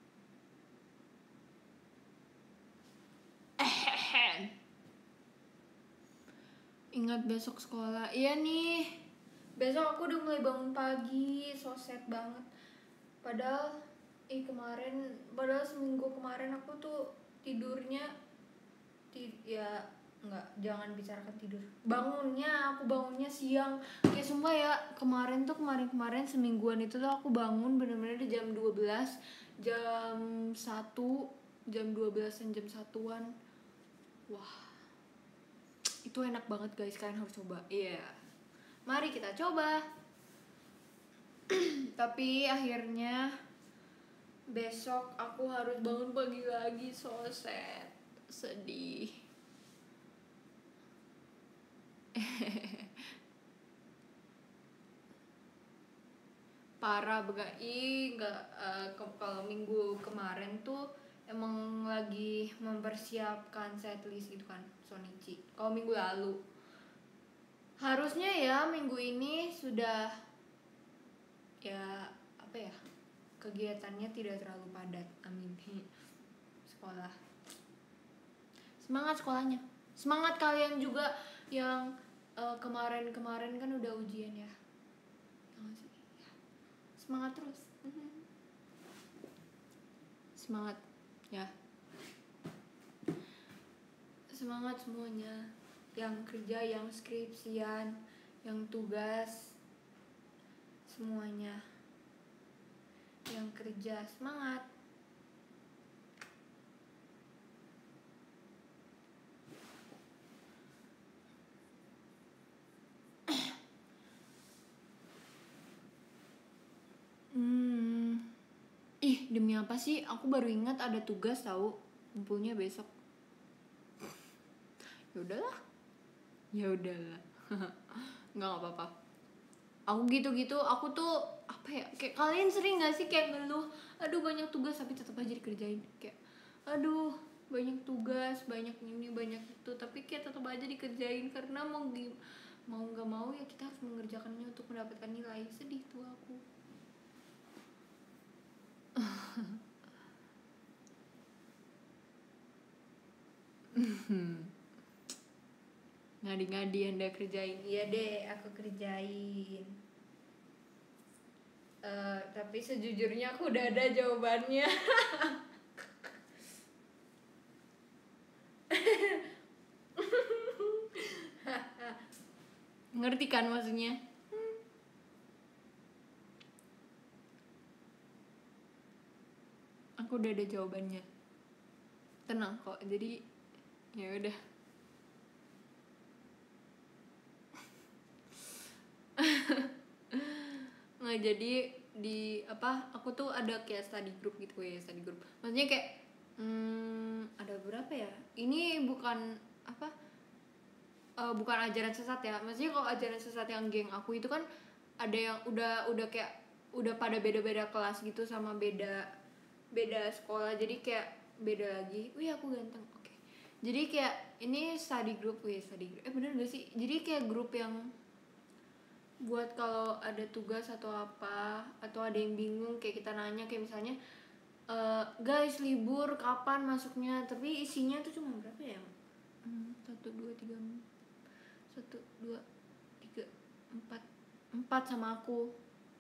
Ingat besok sekolah. Iya nih. Besok aku udah mulai bangun pagi, so sad banget. Padahal eh kemarin, padahal seminggu kemarin aku tuh tidurnya ti ya enggak, jangan bicarakan tidur. Bangunnya, aku bangunnya siang. Kayak sumpah ya, kemarin tuh kemarin-kemarin semingguan itu tuh aku bangun bener-bener di jam dua belas, jam satu, jam dua belas dan jam satuan. Wah. Itu enak banget guys, kalian harus coba. Iya. Yeah. Mari kita coba. Tapi akhirnya besok aku harus bangun pagi lagi, so sad. Sedih. Parah begai nggak uh, kalau minggu kemarin tuh emang lagi mempersiapkan setlist gitu kan Shonichi. Kalau minggu lalu harusnya ya minggu ini sudah ya apa ya, kegiatannya tidak terlalu padat. Amin. Sekolah, semangat sekolahnya, semangat kalian juga yang uh, kemarin-kemarin kan udah ujian ya. Semangat terus. Semangat ya. Semangat semuanya, yang kerja, yang skripsian, yang tugas, semuanya yang kerja, semangat. hmm. Ih, demi apa sih? Aku baru ingat ada tugas tahu, kumpulnya besok. Ya udahlah. Ya udahlah. Enggak apa-apa. Aku gitu-gitu, aku tuh apa ya? Kayak kalian sering enggak sih kayak ngeluh, aduh banyak tugas tapi tetap aja dikerjain. Kayak aduh, banyak tugas, banyak ini, banyak itu, tapi kayak tetap aja dikerjain karena mau mau enggak mau ya kita harus mengerjakannya untuk mendapatkan nilai. Sedih tuh aku. Ngadi-ngadi Anda kerjain. Iya deh, aku kerjain. Uh, tapi sejujurnya aku udah ada jawabannya. Ngerti ngerti kan maksudnya? Hmm. Aku udah ada jawabannya, tenang kok, jadi ya udah. Nggak, jadi di apa, aku tuh ada kayak study group gitu ya, study group maksudnya kayak hmm, ada berapa ya, ini bukan apa, uh, bukan ajaran sesat ya, maksudnya kalau ajaran sesat yang geng aku itu kan ada yang udah udah kayak udah pada beda-beda kelas gitu sama beda beda sekolah, jadi kayak beda lagi. Wih aku ganteng, oke okay. Jadi kayak ini study group, wih study group, eh bener gak sih, jadi kayak grup yang buat kalau ada tugas atau apa, atau ada yang bingung kayak kita nanya, kayak misalnya e, guys libur kapan masuknya, tapi isinya tuh cuma berapa ya, hmm, satu dua tiga satu dua tiga empat empat sama aku.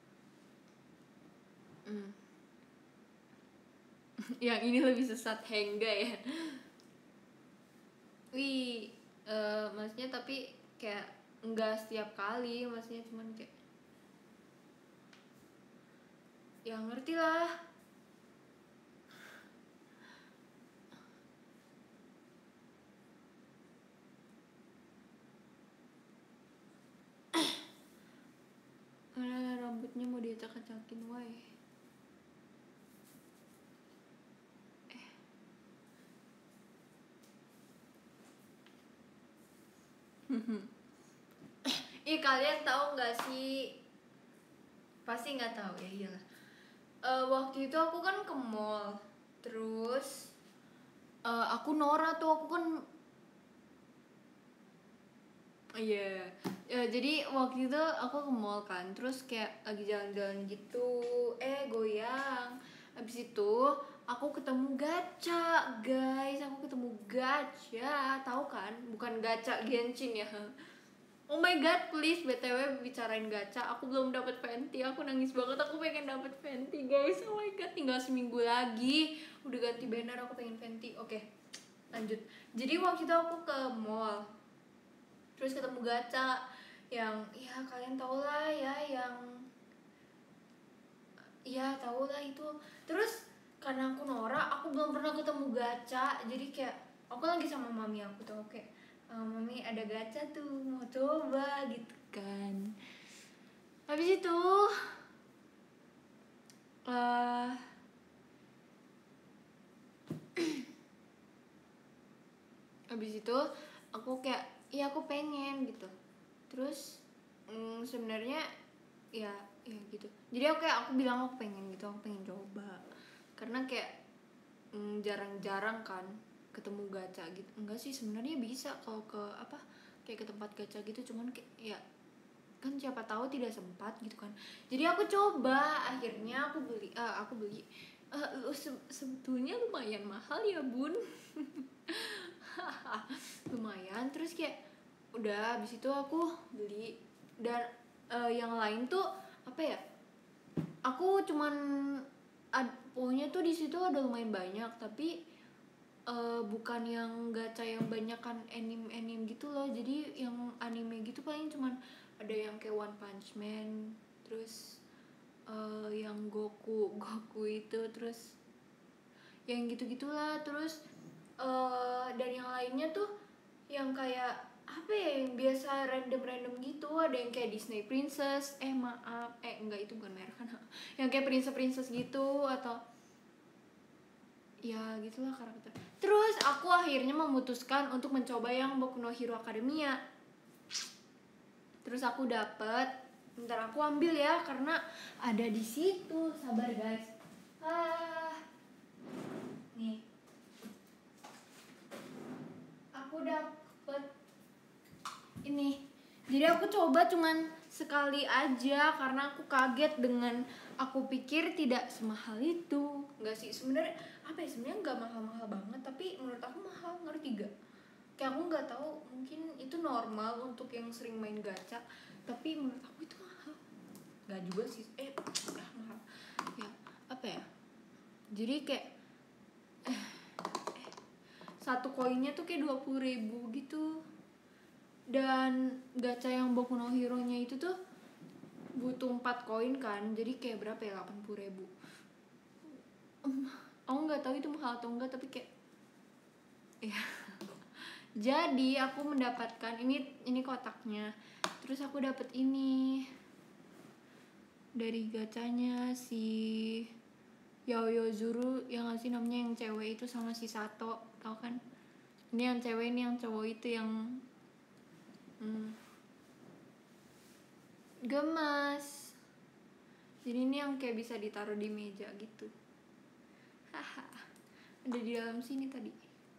hmm. Yang ini lebih sesat hengga ya. Wih uh, maksudnya tapi kayak enggak setiap kali, maksudnya cuman kayak ya ngerti lah. Mana rambutnya mau diacak-acakin wae. Ih kalian tahu nggak sih, pasti nggak tahu ya, iyalah. Uh, waktu itu aku kan ke mall, terus uh, aku Nora tuh, aku kan iya yeah. uh, jadi waktu itu aku ke mall kan, terus kayak lagi jalan-jalan gitu, eh goyang, abis itu aku ketemu gacha guys, aku ketemu gacha, tahu kan, bukan gacha Genshin ya. Oh my god, please B T W bicarain gacha, aku belum dapat Fenty, aku nangis banget, aku pengen dapat Fenty guys. Oh my god, tinggal seminggu lagi udah ganti banner, aku pengen Fenty. Oke, okay, lanjut. Jadi waktu itu aku ke mall, terus ketemu gacha yang ya kalian tau lah ya, yang ya tau lah itu. Terus karena aku Nora, aku belum pernah ketemu gacha, jadi kayak aku lagi sama mami aku tuh, kayak Uh, mami ada gacha tuh, mau coba gitu kan. Habis itu uh, habis itu aku kayak iya aku pengen gitu. Terus mm, sebenarnya ya ya gitu. Jadi aku kayak aku bilang aku pengen gitu, aku pengen coba. Karena kayak mm, jarang-jarang kan ketemu gacha gitu. Enggak sih sebenarnya bisa kalau ke apa kayak ke tempat gacha gitu, cuman kayak ya kan siapa tahu tidak sempat gitu kan. Jadi aku coba, akhirnya aku beli uh, aku beli uh, se- sebetulnya lumayan mahal ya bun. Lumayan. Terus kayak udah habis itu aku beli, dan uh, yang lain tuh apa ya, aku cuman ad, pokoknya tuh di situ ada lumayan banyak, tapi Uh, bukan yang gacha yang banyak kan anime-anime gitu loh. Jadi yang anime gitu paling cuman ada yang kayak One Punch Man, terus uh, yang Goku Goku itu, terus yang gitu-gitulah. Terus uh, dan yang lainnya tuh yang kayak apa ya, yang biasa random-random gitu. Ada yang kayak Disney Princess, eh maaf eh enggak itu bukan merek kan, yang kayak princess-princess gitu, atau ya gitulah karakter. Terus aku akhirnya memutuskan untuk mencoba yang Boku no Hero Academia. Terus aku dapet, bentar aku ambil ya karena ada di situ. Sabar guys. Ah, nih, aku dapet ini. Jadi aku coba cuman sekali aja karena aku kaget dengan, aku pikir tidak semahal itu. Enggak sih sebenarnya, apa ya, sebenarnya nggak mahal-mahal banget, tapi menurut aku mahal, ngerti gak? Kayak aku nggak tahu, mungkin itu normal untuk yang sering main gacha, tapi menurut aku itu mahal. Nggak juga sih, eh ah, mahal ya, apa ya, jadi kayak eh, eh, satu koinnya tuh kayak dua puluh ribu gitu. Dan gacha yang Boku no Hero nya itu tuh butuh empat koin kan, jadi kayak berapa ya, delapan puluh ribu. um, aku nggak tahu itu mahal atau enggak, tapi kayak ya. Jadi aku mendapatkan ini ini kotaknya, terus aku dapet ini dari gacanya si Yaoyozuru yang ngasih, namanya yang cewek itu, sama si Sato, tau kan? Ini yang cewek, ini yang cowok itu yang hmm, gemas. Jadi ini yang kayak bisa ditaruh di meja gitu. Haha, ada di dalam sini tadi.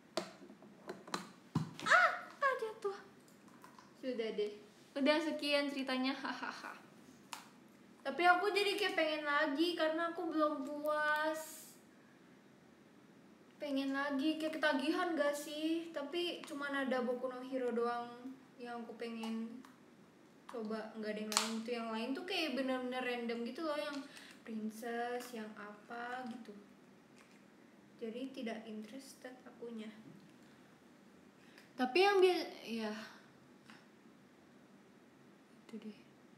Ah, ah jatuh. Sudah deh, udah sekian ceritanya, hahaha. Tapi aku jadi kayak pengen lagi karena aku belum puas. Pengen lagi, kayak ketagihan gak sih? Tapi cuman ada Boku no Hero doang yang aku pengen coba, nggak ada yang lain. Tuh yang lain tuh kayak bener-bener random gitu loh, yang princess, yang apa gitu. Jadi tidak interested akunya. Tapi yang biasa ya itu deh.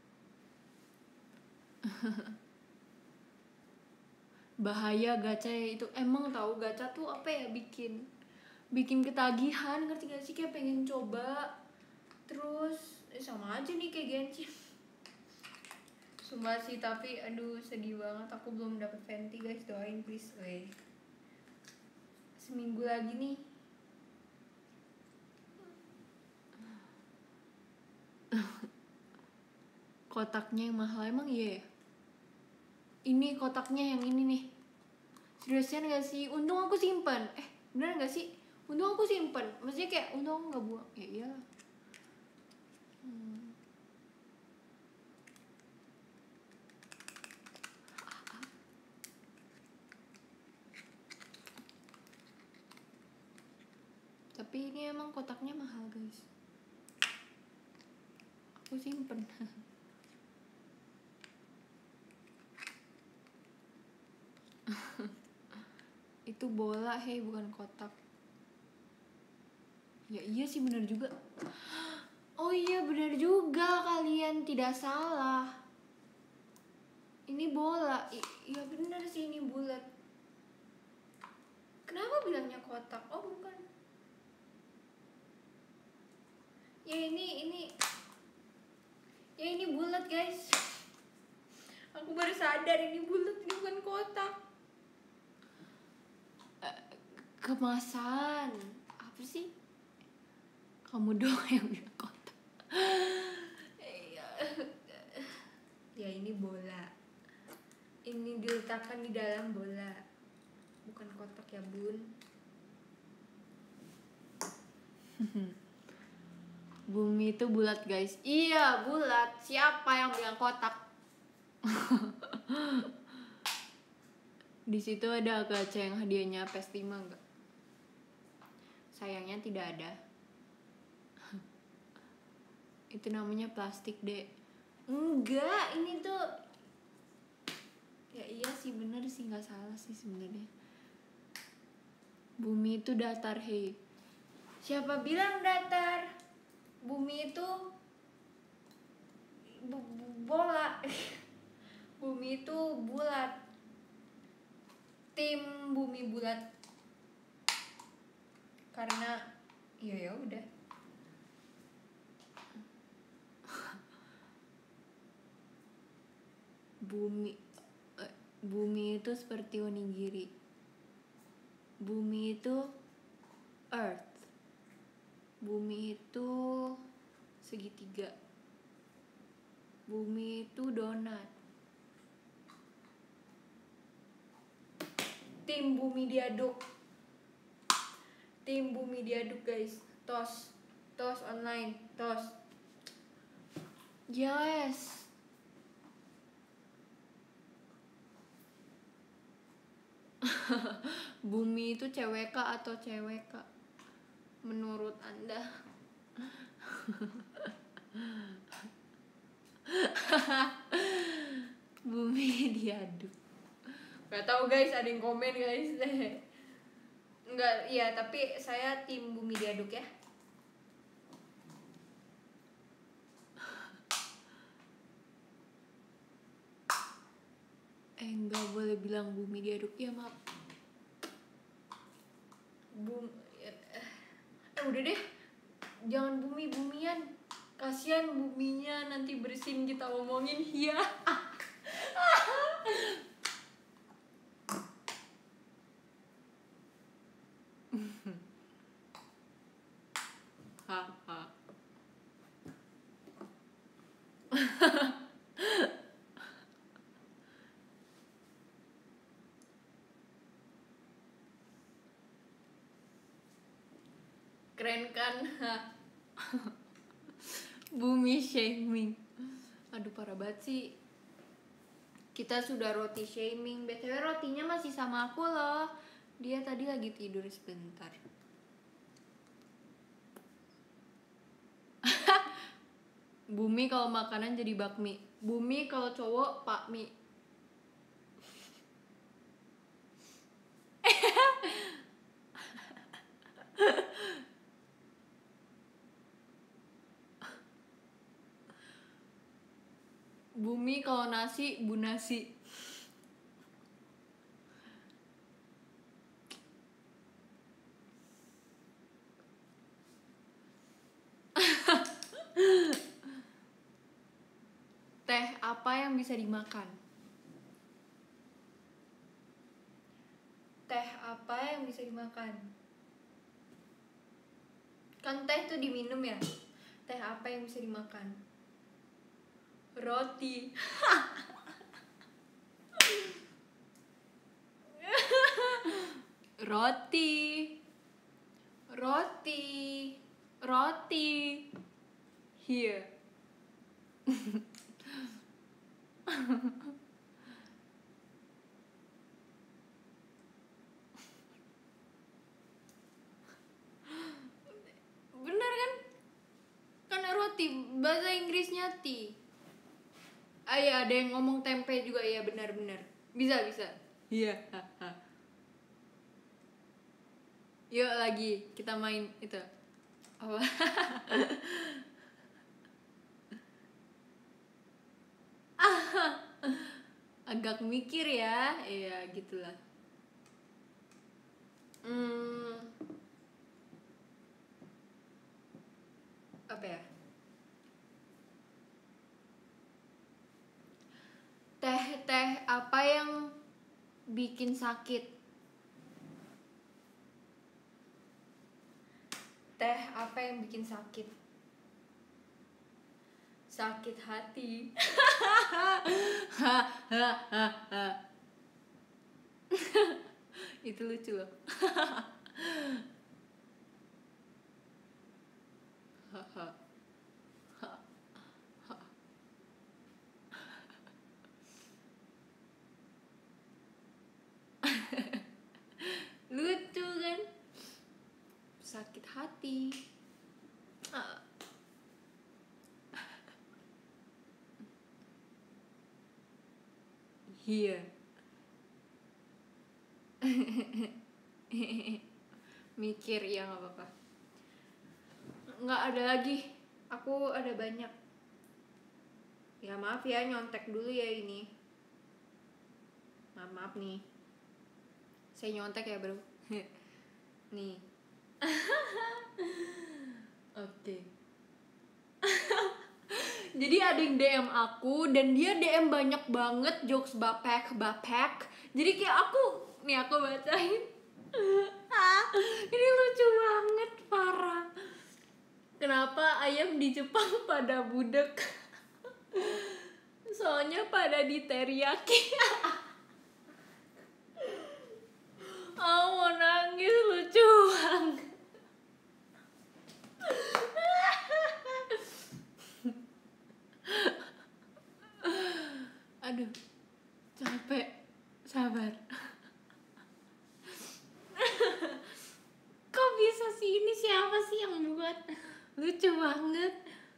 Bahaya gacha itu, emang tahu gacha tuh apa ya, bikin bikin ketagihan, ngerti gak sih? Kayak pengen coba terus, eh, sama aja nih kayak Genshin. Sumpah sih, tapi aduh sedih banget, aku belum dapet Venti guys, doain please. Weh, seminggu lagi nih. Kotaknya yang mahal emang iya ya? Ini kotaknya yang ini nih, seriusan gak sih? Untung aku simpan. Eh bener gak sih? Untung aku simpan, maksudnya kayak untung aku gak buang. Ya iyalah. hmm. Tapi ini emang kotaknya mahal guys, aku simpen. Itu bola, hei, bukan kotak. Ya iya sih, bener juga. Oh iya bener juga, kalian tidak salah. Ini bola. Iya bener sih, ini bulat. Kenapa bilangnya kotak? Oh bukan. Ya ini ini. Ya ini bulat guys. Aku baru sadar ini bulat, ini bukan kotak. Kemasan apa sih? Kamu doang yang bilang kotak. Ya ini bola, ini diletakkan di dalam bola, bukan kotak ya bun. Bumi itu bulat guys. Iya bulat, siapa yang bilang kotak? Di situ ada gacha yang hadiahnya P S lima enggak? Sayangnya tidak ada. Itu namanya plastik deh. Enggak, ini tuh ya iya sih, bener sih, nggak salah sih sebenarnya. Bumi itu datar, hei. Siapa bilang datar? Bumi itu bu- bu- bola. Bumi itu bulat. Tim bumi bulat. Karena ya ya udah. Bumi eh, bumi itu seperti onigiri. Bumi itu earth. Bumi itu segitiga. Bumi itu donat. Tim bumi diaduk. Tim bumi diaduk guys. Tos. Tos online. Tos. Yes. Bumi itu cewek kah atau cewek kah? Menurut Anda? Bumi diaduk. Gak tahu guys, ada yang komen guys. Enggak, iya, tapi saya tim bumi diaduk ya. Eh nggak boleh bilang bumi diaduk ya, maaf. Bum eh, eh udah deh, jangan bumi bumian, kasihan buminya nanti bersin kita omongin ya. Keren kan? Bumi shaming. Aduh parah banget sih. Kita sudah roti shaming. B T W rotinya masih sama aku loh. Dia tadi lagi tidur sebentar. Bumi kalau makanan jadi bakmi. Bumi kalau cowok pakmi. Bumi kalau nasi bu nasi. Teh apa yang bisa dimakan? Teh apa yang bisa dimakan? Kan teh tuh diminum ya. Teh apa yang bisa dimakan? Roti. Roti. Roti. Roti. Here. Bener kan? Karena roti, bahasa Inggrisnya tea. Ah ya, ada yang ngomong tempe juga ya, benar-benar. Bisa, bisa. Iya. Yuk lagi kita main itu. Apa? Agak mikir ya. Iya, gitulah. Hmm. Apa ya? Teh-teh apa yang bikin sakit? Teh apa yang bikin sakit? Sakit hati. Itu lucu loh. Lucu kan? Sakit hati. Iya. Mikir ya, nggak apa-apa. Nggak ada lagi. Aku ada banyak. Ya maaf ya, nyontek dulu ya ini. Maaf maaf nih. Saya nyontek ya bro. Nih. Oke. Okay. Jadi ada yang D M aku dan dia D M banyak banget jokes bapek bapek. Jadi kayak aku nih aku bacain. Ah, ini lucu banget, parah. Kenapa ayam di Jepang pada budek? Soalnya pada diteriyaki. Oh, mau nangis, lucu banget. Aduh, capek, sabar. Kok bisa sih, ini siapa sih yang buat? Lucu banget.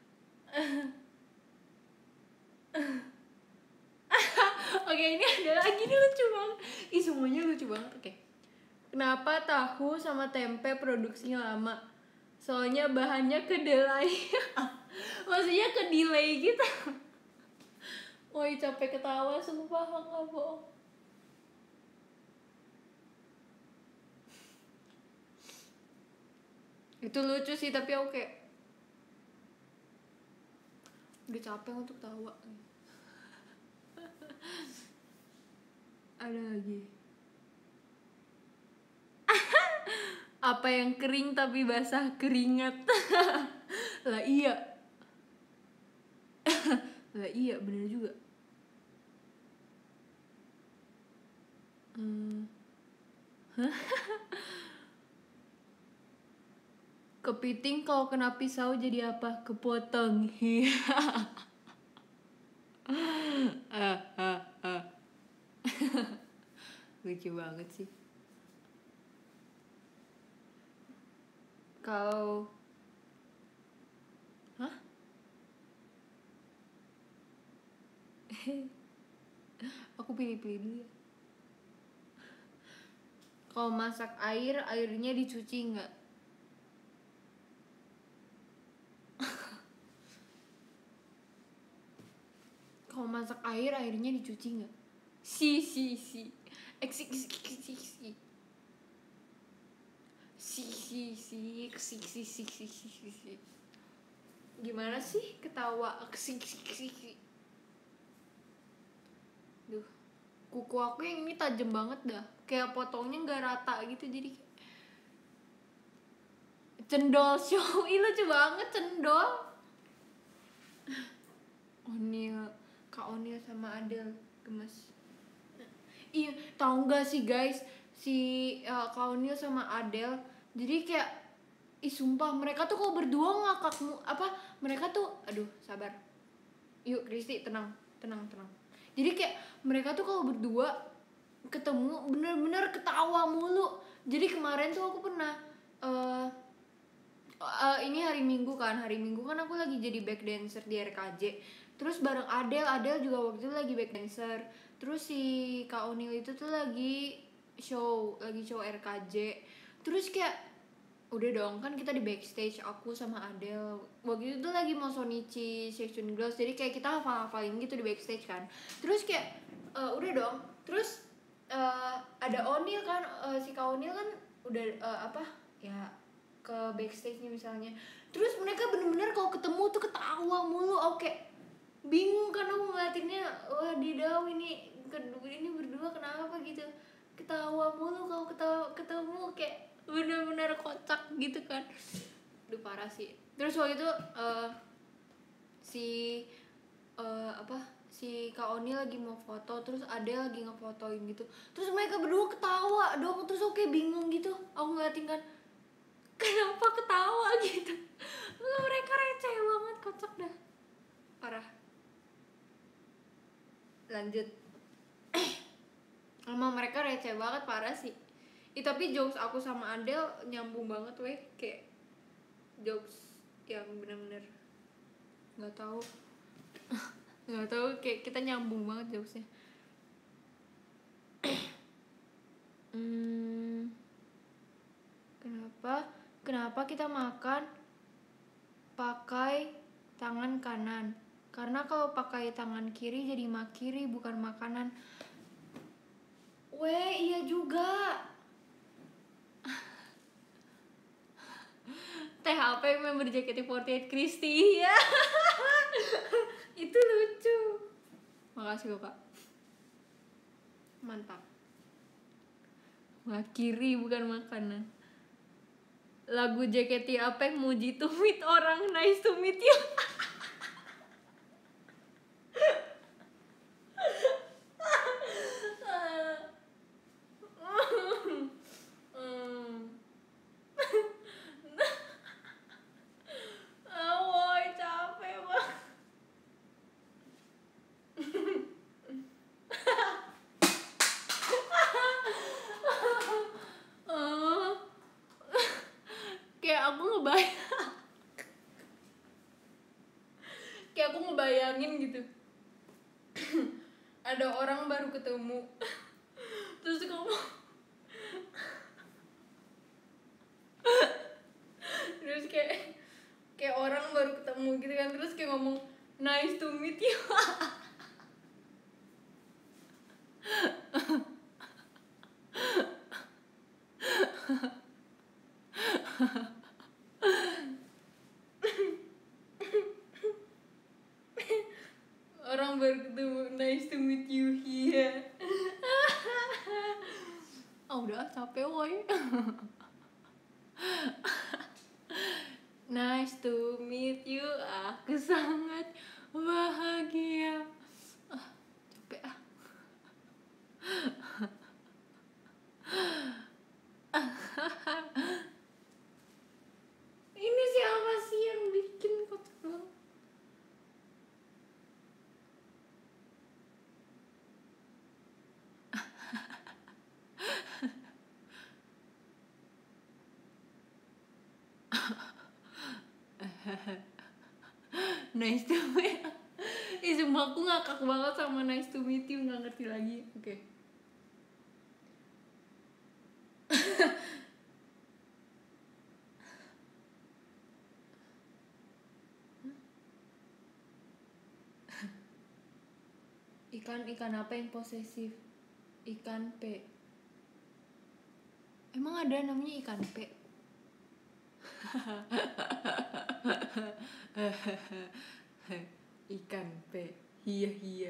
Oke, ini ada lagi nih lucu banget. Ih, semuanya lucu banget. Oke. Kenapa tahu sama tempe produksinya lama? Soalnya bahannya kedelai. Maksudnya ke delay gitu. Woi, capek ketawa, sumpah nggak bohong. Itu lucu sih, tapi aku kayak udah capek untuk tawa. Ada lagi. Apa yang kering tapi basah keringat? Lah iya. Lah iya, bener juga. Hmm. Kepiting kalau kena pisau jadi apa? Kepotong. Ah, ah, ah. Lucu banget sih. Kau Hah? Aku pilih-pilih dulu ya. Kalau masak air, airnya dicuci nggak? Kalau masak air, airnya dicuci nggak? Si si si. Eksik eksik eksik si. Si si si eksik si si si si si. Gimana sih ketawa eksik eksik eksik. Duh, kuku aku yang ini tajam banget dah. Kayak potongnya nggak rata gitu, jadi cendol show. Ih lucu banget cendol. Onil, Kak Onil sama Adele gemes. Iya, tahu nggak sih guys, si uh, Kak Onil sama Adele, jadi kayak, ih sumpah mereka tuh kalau berdua ngakak apa, mereka tuh, aduh sabar, yuk Kristi tenang, tenang tenang. Jadi kayak mereka tuh kalau berdua ketemu bener-bener ketawa mulu. Jadi kemarin tuh aku pernah uh, uh, ini hari Minggu kan, hari Minggu kan aku lagi jadi back dancer di R K J. Terus bareng Adele, Adele juga waktu itu lagi back dancer. Terus si Kak Onil itu tuh lagi show, lagi show R K J. Terus kayak udah dong, kan kita di backstage aku sama Adele. Waktu itu tuh lagi mau Sonichi Section Girls, jadi kayak kita hafal-hafalin gitu di backstage kan. Terus kayak uh, udah dong. Terus uh, ada Onil kan, uh, si Kak Onil kan udah uh, apa ya ke backstage-nya misalnya. Terus mereka bener-bener kalau ketemu tuh ketawa mulu. Oke, bingung kan aku ngeliatinnya. Wah didau ini kedua ini berdua kenapa gitu, ketawa mulu kalau ketawa ketemu, kayak bener-bener kocak gitu kan. Duh parah sih. Terus waktu itu uh, si uh, apa si Kak Oni lagi mau foto, terus Adele lagi ngefotoin gitu, terus mereka berdua ketawa dong. Terus oke bingung gitu aku ngeliatin kan, kenapa ketawa gitu. Mereka receh banget, kocak dah parah. Lanjut. Emang mereka receh banget parah sih. Ih, tapi jokes aku sama Adele nyambung banget weh, kayak jokes yang bener-bener nggak tahu nggak tahu kayak kita nyambung banget jokesnya. hmm, kenapa kenapa kita makan pakai tangan kanan? Karena kalau pakai tangan kiri jadi makiri, bukan makanan. Weh iya juga. T H P member J K T empat delapan Kristi ya. Itu lucu. Makasih loh kak, mantap. Makiri bukan makanan. Lagu J K T apa yang muji to meet orang, nice to meet you. Awoy capek banget. Kayak aku ngebayang kayak aku ngebayangin gitu. Ada orang baru ketemu, terus ngomong, terus kayak kayak orang baru ketemu gitu kan, terus kayak ngomong nice to meet you. udah capek woi. Nice to meet you. Aku sangat bahagia. Ah, capek ah. Ini siapa sih yang bikin kocak banget? Nice to meet you. Ih, sumpah aku ngakak banget sama nice to meet you, nggak ngerti lagi. Oke. Okay. Ikan ikan apa yang posesif? Ikan P. Emang ada namanya ikan P? Ikan P. Iya iya.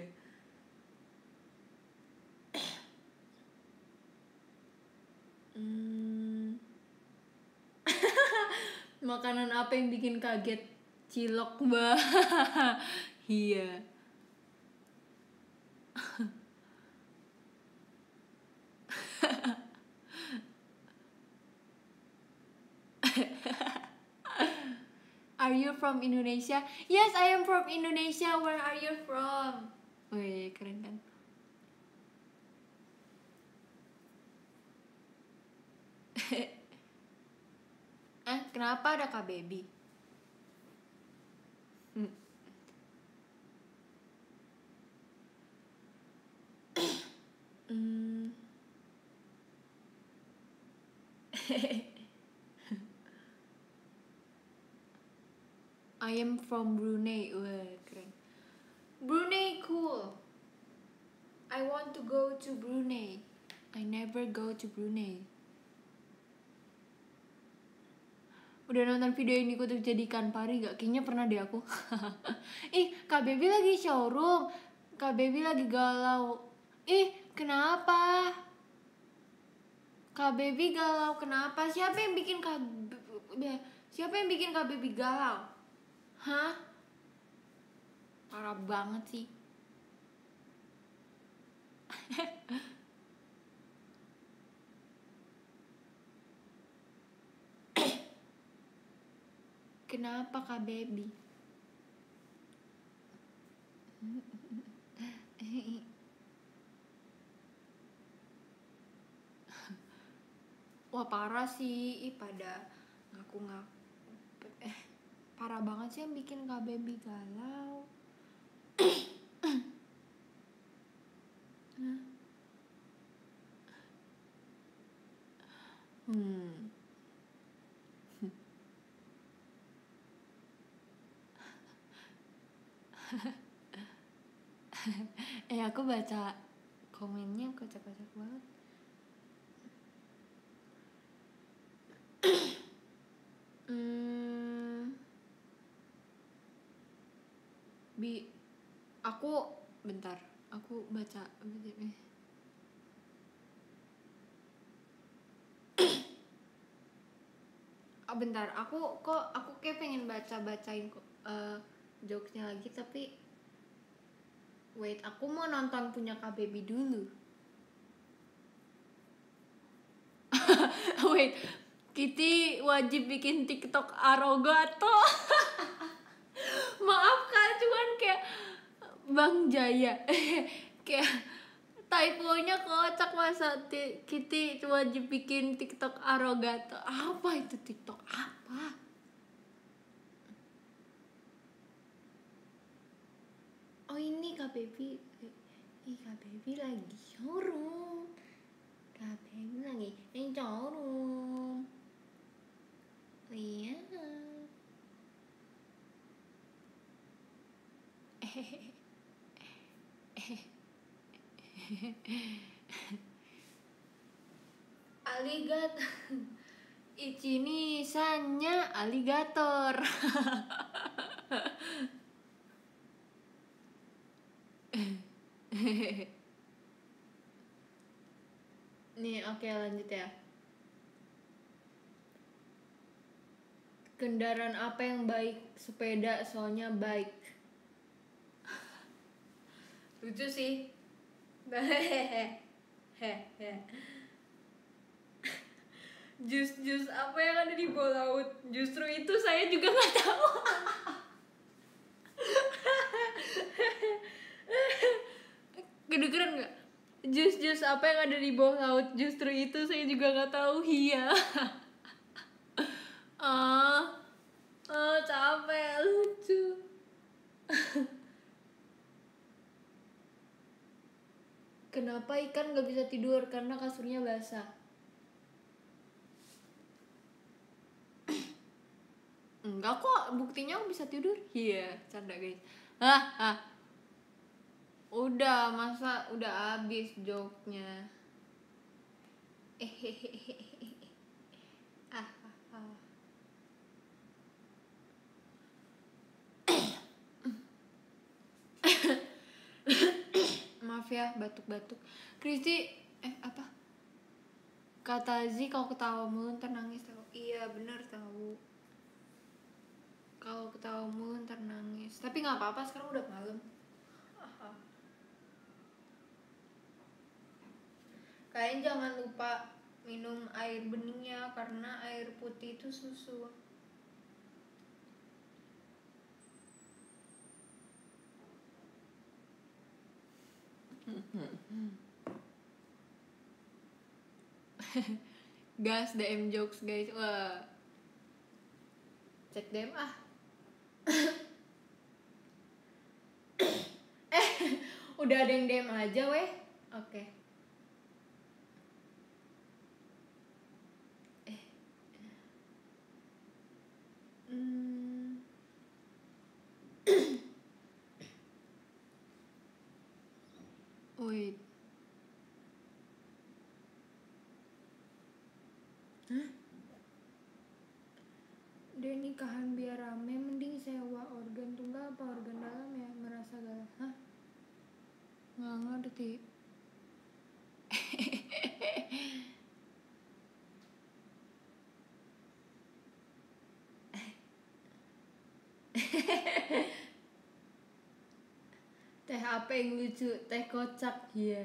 Hmm. Makanan apa yang bikin kaget? Cilok, Mbak. Iya. Are you from Indonesia? Yes, I am from Indonesia. Where are you from? Wih, keren kan? Eh, kenapa ada Kak Baby? Hmm. Hmm. I am from Brunei. Wah, keren. Brunei cool. I want to go to Brunei. I never go to Brunei. Udah nonton video ini Kutuk Jadi Ikan Pari gak? Kayaknya pernah deh aku. Ih, Kak Baby lagi showroom. Kak Baby lagi galau. Ih, kenapa? Kak Baby galau kenapa? Siapa yang bikin Kak Siapa yang bikin Kak Baby galau? Hah? Parah banget sih. Kenapa Kak Baby? Wah parah sih, ih pada ngaku-ngaku. Eh, parah banget sih yang bikin Kak Baby galau. Hmm. Eh aku baca komennya kocak-kocak banget. Hmm. Bi, aku bentar, aku baca. Oh, bentar, aku kok aku kayak pengen baca bacain uh, jokesnya lagi tapi wait, aku mau nonton punya Kak Baby dulu. Wait, Kitty wajib bikin TikTok Arogato. Maaf Kak, cuman kayak Bang Jaya kayak typo-nya kocak, masa Kitty wajib bikin TikTok Arogato. Apa itu TikTok apa? Oh ini Kak Baby. Ih, Kak Baby lagi showroom. Kak Baby lagi di showroom. Lihat. Alligator. Ichini sanya alligator. Nih, oke lanjut ya. Kendaraan apa yang baik? Sepeda, soalnya baik. Lucu sih. Jus-jus apa yang ada di bawah laut? Justru itu saya juga nggak tahu. Kedengeran nggak? Jus-jus apa yang ada di bawah laut? Justru itu saya juga nggak tahu. Iya. Ah, oh, capek, lucu. Kenapa ikan nggak bisa tidur? Karena kasurnya basah. Enggak kok, buktinya aku bisa tidur. Iya, canda guys. Ah, ah. Udah, masa udah habis joknya. Hehehe. Ah, ah, ah. Maaf ya, batuk-batuk. Kristi, eh apa? Kata Zi kalau ketawa mulu ntar nangis tau. Iya bener tahu. Kalau ketawa mulu ntar nangis. Tapi nggak apa-apa, sekarang udah malam. Kalian jangan lupa minum air beningnya karena air putih itu susu. Gas D M jokes guys. Wah. Cek D M ah. Eh, udah ada yang D M aja weh. Oke. Okay. Eh. Hmm. Wait. Hah? Dia nikahan biar rame, mending sewa organ tunggal apa organ dalam ya, merasa galau. Hah? Nggak ngerti. Teh apa yang lucu? Teh kocak, iya.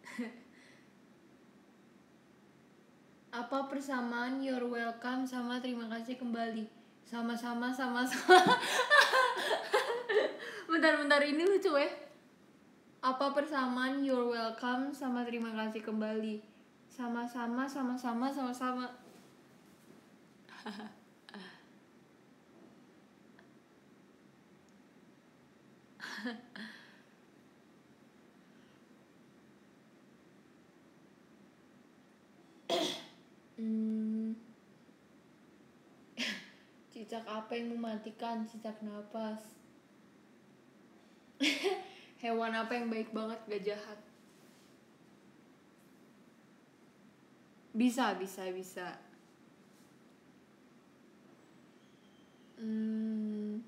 Apa persamaan you're welcome sama terima kasih kembali? Sama-sama, sama-sama. Bentar-bentar, ini lucu ya. Apa persamaan you're welcome sama terima kasih kembali? Sama-sama, sama-sama, sama-sama. hmm. Cicak apa yang mematikan? Cicak napas. Hewan apa yang baik banget gak jahat? Bisa, bisa, bisa. Hmm.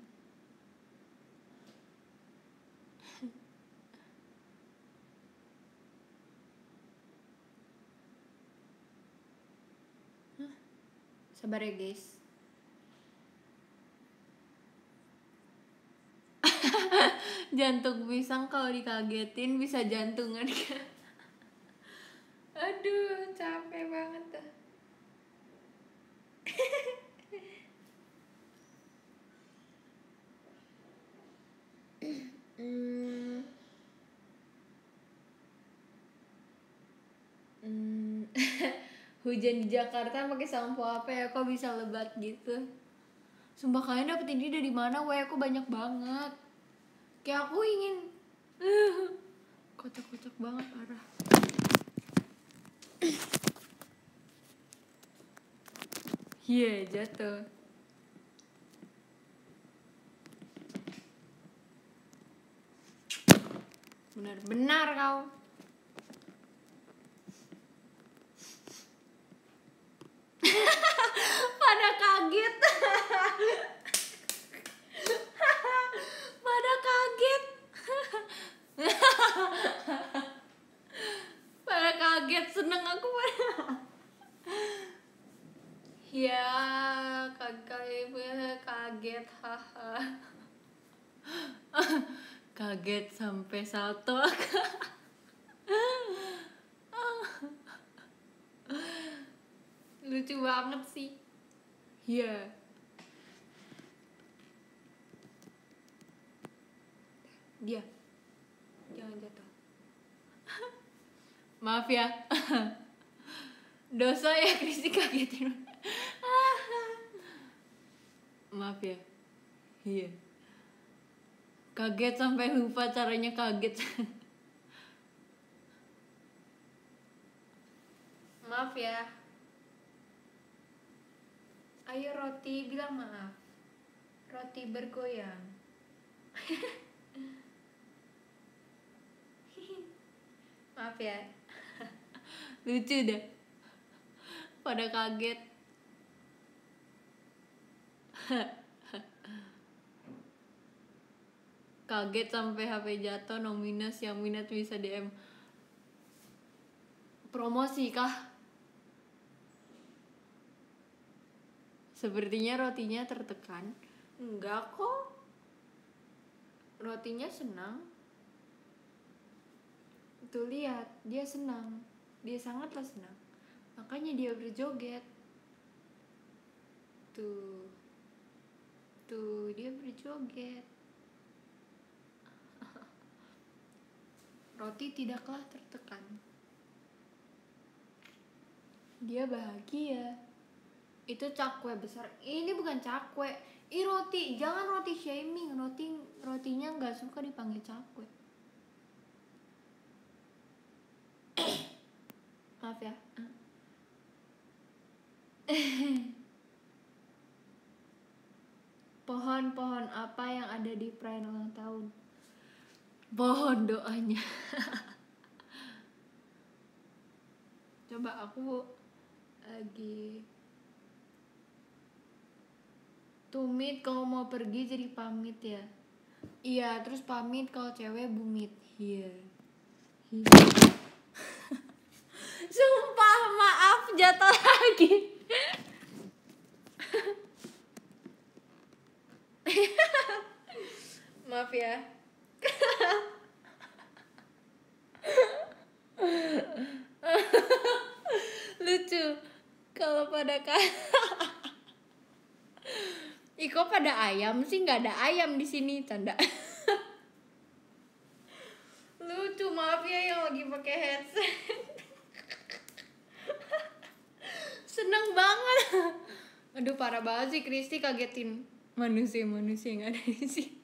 Sabar ya guys. Jantung pisang kalau dikagetin bisa jantungan. Aduh, capek banget dah. hmm. Hmm. Hujan di Jakarta pakai sampo apa ya? Kok bisa lebat gitu? Sumpah kalian dapet ini dari mana? Weh, aku banyak banget. Kayak aku ingin kocak-kocak banget parah. Iya, yeah, jatuh. Benar-benar kau. Pada kaget. Pada kaget. Pada kaget, seneng aku. Ya, kaget kaget haha. Kaget sampai salto. Lucu banget sih. Iya. Yeah. Dia. Jangan jatuh. Maaf ya. Dosa ya Kristi kagetin. Maaf ya. Iya. Kaget sampai lupa caranya kaget. Maaf ya. Ayo roti bilang maaf. Roti bergoyang. Maaf ya. Lucu deh. Pada kaget. Kaget sampai H P jatuh, no minus, yang minat bisa D M. Promosi kah? Sepertinya rotinya tertekan. Enggak kok. Rotinya senang. Tuh lihat, dia senang. Dia sangatlah senang. Makanya dia berjoget. Tuh. Tuh, dia berjoget. Roti tidaklah tertekan. Dia bahagia. Itu cakwe besar. Ini bukan cakwe. Ih roti, jangan roti shaming. Roti rotinya nggak suka dipanggil cakwe. Maaf ya. Pohon-pohon apa yang ada di perayaan ulang tahun? Pohon doanya. Coba aku lagi. Tumit kalau mau pergi jadi pamit ya. Iya, terus pamit kalau cewek bumit. Iya. Yeah. Sumpah maaf jatuh lagi. Maaf ya. Lucu kalau pada kan. Iko pada ayam sih, nggak ada ayam di sini, canda. Lucu, maaf ya yang lagi pakai headset. Seneng banget. Aduh parah banget sih Kristi kagetin manusia-manusia yang ada di sini.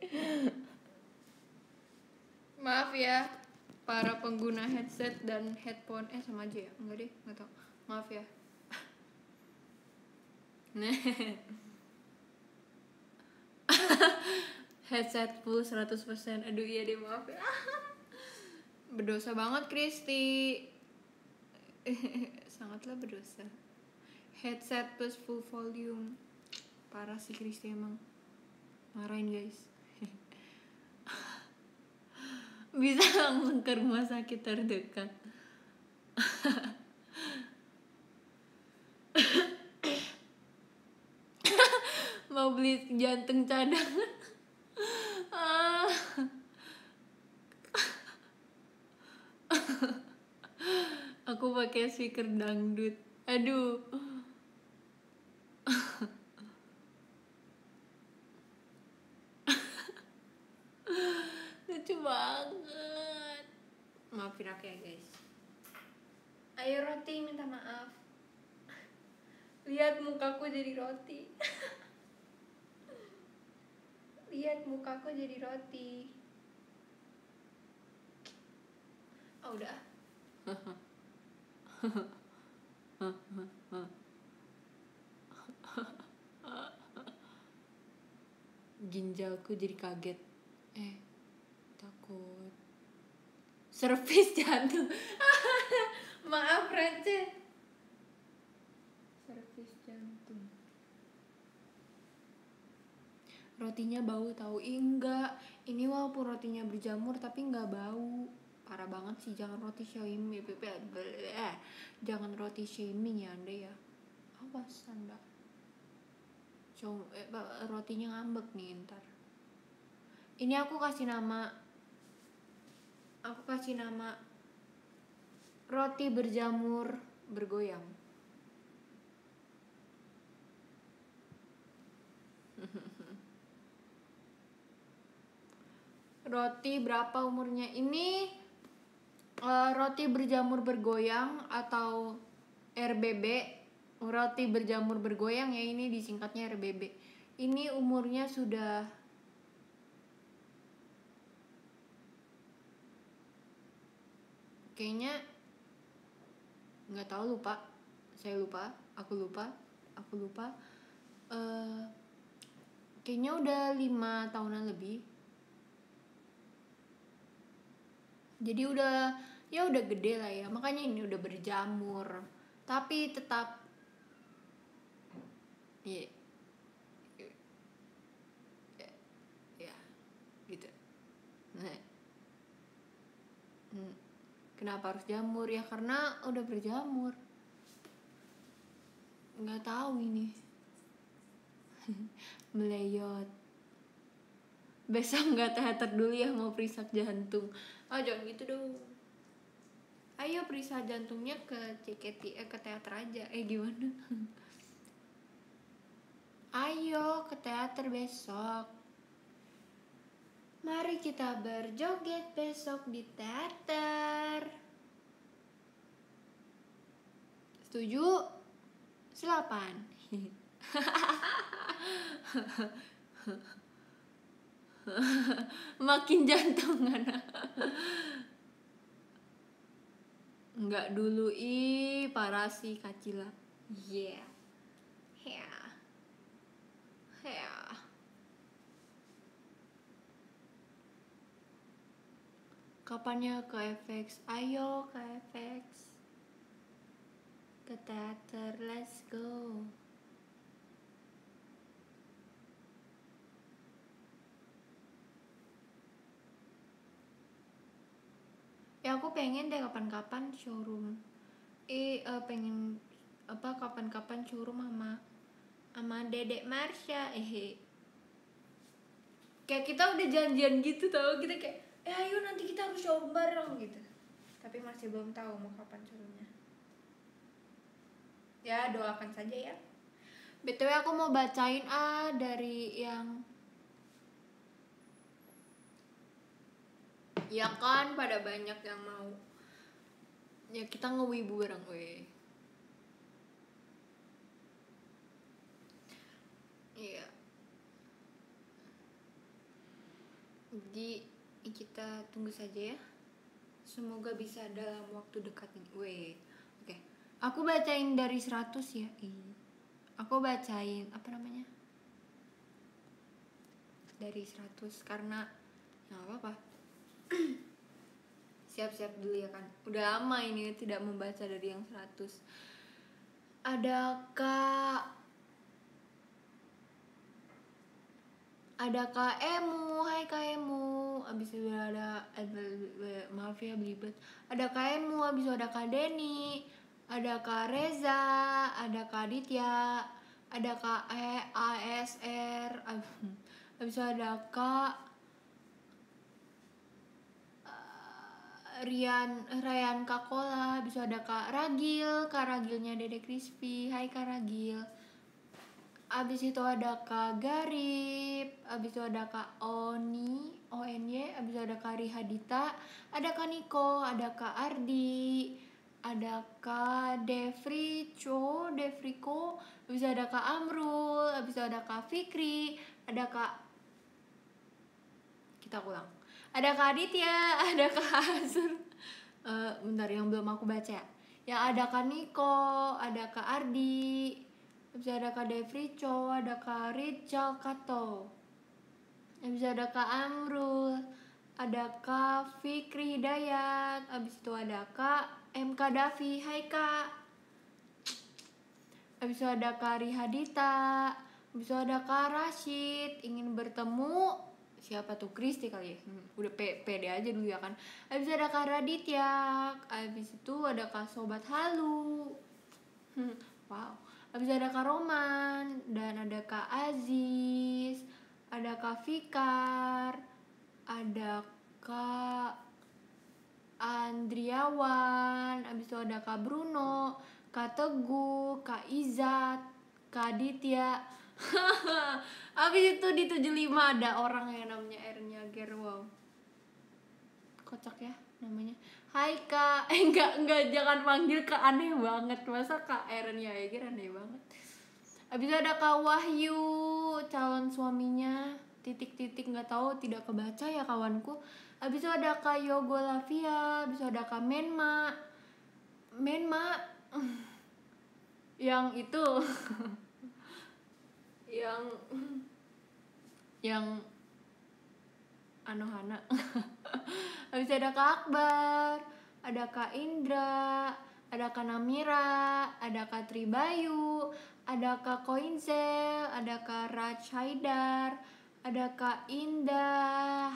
Maaf ya para pengguna headset dan headphone. Eh sama aja ya? Enggak deh, nggak tau. Maaf ya. Headset full seratus persen. Aduh iya deh, maaf ya. Berdosa banget Kristi. Sangatlah berdosa. Headset plus full volume. Parah sih Kristi emang. Marahin guys. Bisa langsung ke rumah sakit terdekat. Mau beli jantung cadangan. Aku pakai speaker dangdut. Aduh. Lucu banget. Maafin aku ya guys. Ayo roti minta maaf. Lihat mukaku jadi roti. Lihat mukaku jadi roti. Oh udah. Ginjalku jadi kaget. Eh, takut. Servis jantung. Maaf receh. Servis jantung. Rotinya bau tahu? Ih, enggak. Ini walaupun rotinya berjamur tapi enggak bau. Parah banget sih, jangan roti shaming. Eh, jangan roti shaming ya Anda ya. Awas anda, coba eh, rotinya ngambek nih ntar. Ini aku kasih nama, aku kasih nama roti berjamur bergoyang. Roti berapa umurnya ini? Uh, roti berjamur bergoyang atau R B B, roti berjamur bergoyang ya, ini disingkatnya R B B. Ini umurnya sudah kayaknya nggak tahu, lupa, saya lupa, aku lupa, aku lupa. Uh, kayaknya udah lima tahunan lebih. Jadi udah ya udah gede lah ya, makanya ini udah berjamur, tapi tetap ya yeah, ya, ya gitu. Nah, kenapa harus jamur ya? Karena udah berjamur. Nggak tahu ini. Meleyot. Besok nggak teater dulu ya, mau periksa jantung. Oh jangan gitu dong. Ayo periksa jantungnya ke C K T, eh, ke teater aja. Eh gimana? Ayo ke teater besok. Mari kita berjoget besok di teater. Setuju? Selapan. Makin jantungan. Enggak dulu, ih parah sih Kacila. Yeah. Yeah. Yeah. Kapannya ke F X? Ayo ke F X. Ke teater, let's go. Ya aku pengen deh kapan-kapan showroom. Eh uh, pengen apa kapan-kapan showroom sama sama Dedek Marsha. Eh. Kayak kita udah janjian gitu tau, kita kayak eh ayo nanti kita harus showroom bareng gitu. Tapi masih belum tahu mau kapan showroomnya. Ya doakan saja ya. B T W aku mau bacain ah dari yang ya kan pada banyak yang mau. Ya kita ngewibu bareng weh. Iya. Jadi kita tunggu saja ya. Semoga bisa dalam waktu dekat ini. Weh. Oke. Aku bacain dari seratus ya. Ih. Aku bacain apa namanya? Dari seratus karena ya apa-apa. Siap-siap dulu ya kan. Udah lama ini tidak membaca dari yang seratus. Ada Kak Ada Kak Emu, hai Kak Emu. Abis itu ada, maaf ya belibet. Ada Kak Emu, abis itu ada Kak Denny, ada Kak Reza, ada Kak Ditya, ada Kak e, A S R, abis itu ada Kak uh, Rian, Ryan Kakola, abis itu ada Kak Ragil, Kak Ragilnya Dede Crispy, hai Kak Ragil. Abis itu ada Kak Garip, abis itu ada Kak Oni, O N Y, abis itu ada Kak Rihadita, ada Kak Niko, ada Kak Ardi, ada Kak Devrico, Devriko, abis itu ada Kak Amrul, abis itu ada Kak Fikri, ada Kak, kita ulang, ada Kak Aditya, ada Kak Azur, uh, bentar yang belum aku baca, yang ada Kak Niko, ada Kak Ardi. Abis ada Kak Devrico, ada Kak Rizal Kato, abis ada Kak Amrul, ada Kak Fikri Hidayat, abis itu ada Kak M K Davi, hai Kak. Abis itu ada Kak Rihadita, abis itu ada Kak Rashid, ingin bertemu siapa tuh, Kristi kali ya, hmm, udah pede aja dulu ya kan. Abis itu ada Kak Raditya, abis itu ada Kak Sobat Halu, hmm, wow. Habis ada Kak Roman, dan ada Kak Aziz, ada Kak Fikar, ada Kak Andriawan, habis itu ada Kak Bruno, Kak Teguh, Kak Izat, Kak Aditya. Habis itu di tujuh puluh lima ada orang yang namanya Ernya Ger. Wow, kocak ya namanya. Hai Kak. Eh enggak, enggak, jangan panggil Kak, aneh banget. Masa Kak Ernya Ger, aneh banget. Habis itu ada Kak Wahyu, calon suaminya titik-titik nggak tahu, tidak kebaca ya kawanku. Habis itu ada Kak Yogo Lavia, habis itu ada Kak Menma. Menma yang itu yang yang Anohana. Habis ada Kak Akbar, ada Kak Indra, ada Kak Namira, ada Kak Tribayu, ada Kak Koinzel, ada Kak Raj Haidar, ada Kak Indah,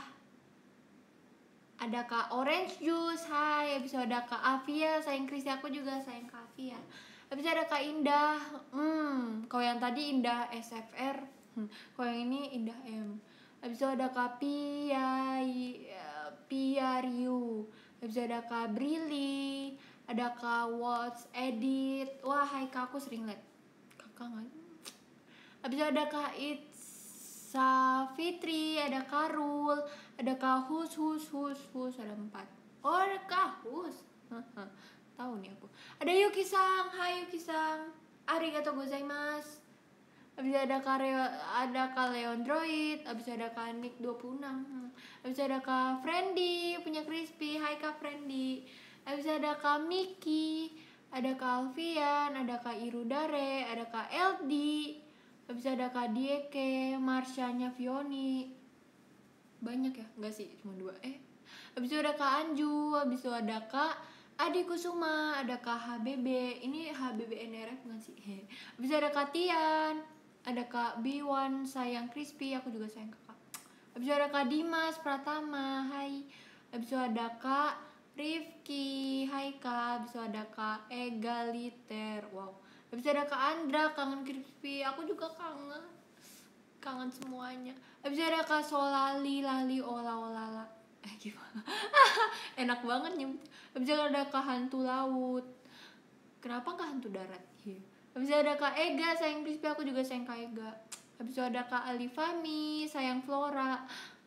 ada Kak Orange Juice. Hai. Habis itu ada Kak Afia, sayang Kristi, aku juga sayang Kak Afia. Habis itu ada Kak Indah. Hmm, kalau yang tadi Indah S F R, hmm, kalau yang ini Indah M. Habis itu ada Kak Pia, Pia Ryu. Habis itu ada Kak Brili, ada Kak Watch Edit. Wah, hai Kak, aku sering liat Kakak nggak? Habis itu ada Kak Itza Fitri, ada Kak Rul, ada Kak Hus Hus Hus Hus, ada empat. Oh, ada Kak Hus. Tahu nih aku. Ada Yuki Sang, hai Yuki Sang. Arigatou gozaimasu. Habis ada Kak Reo, ada Kak Leondroid, habis ada Kak Nick dua puluh enam. Habis ada Kak Friendly punya Crispy, hai Kak Friendly. Habis ada Kak Miki, ada Kak Alfian, ada Kak Irudare, ada Kak L D. Habis ada Kak Dieke, Marsyanya Vioni. Banyak ya? Enggak sih, cuma dua. Eh. Habis itu ada Kak Anju, habis itu ada Kak Adi Kusuma, ada Kak H B B. Ini H B B N R F enggak sih? Habis itu ada Kak Tian, ada Kak Biwan, sayang Crispy, aku juga sayang Kakak. Habis itu ada Kak Dimas Pratama, hai. Habis itu ada Kak Rifki, hai Kak. Habis itu ada Kak Egaliter, wow. Habis itu ada Kak Andra, kangen Crispy, aku juga kangen. Kangen semuanya. Habis itu ada Kak Solali, Lali, Ola, Olala. Eh gimana? Enak banget nyebut. Habis itu ada Kak Hantu Laut. Kenapa Kak Hantu Darat? Iya. Habis itu ada Kak Ega, sayang Crispy, aku juga sayang Kak Ega. Habis itu ada Kak Alifami, sayang Flora.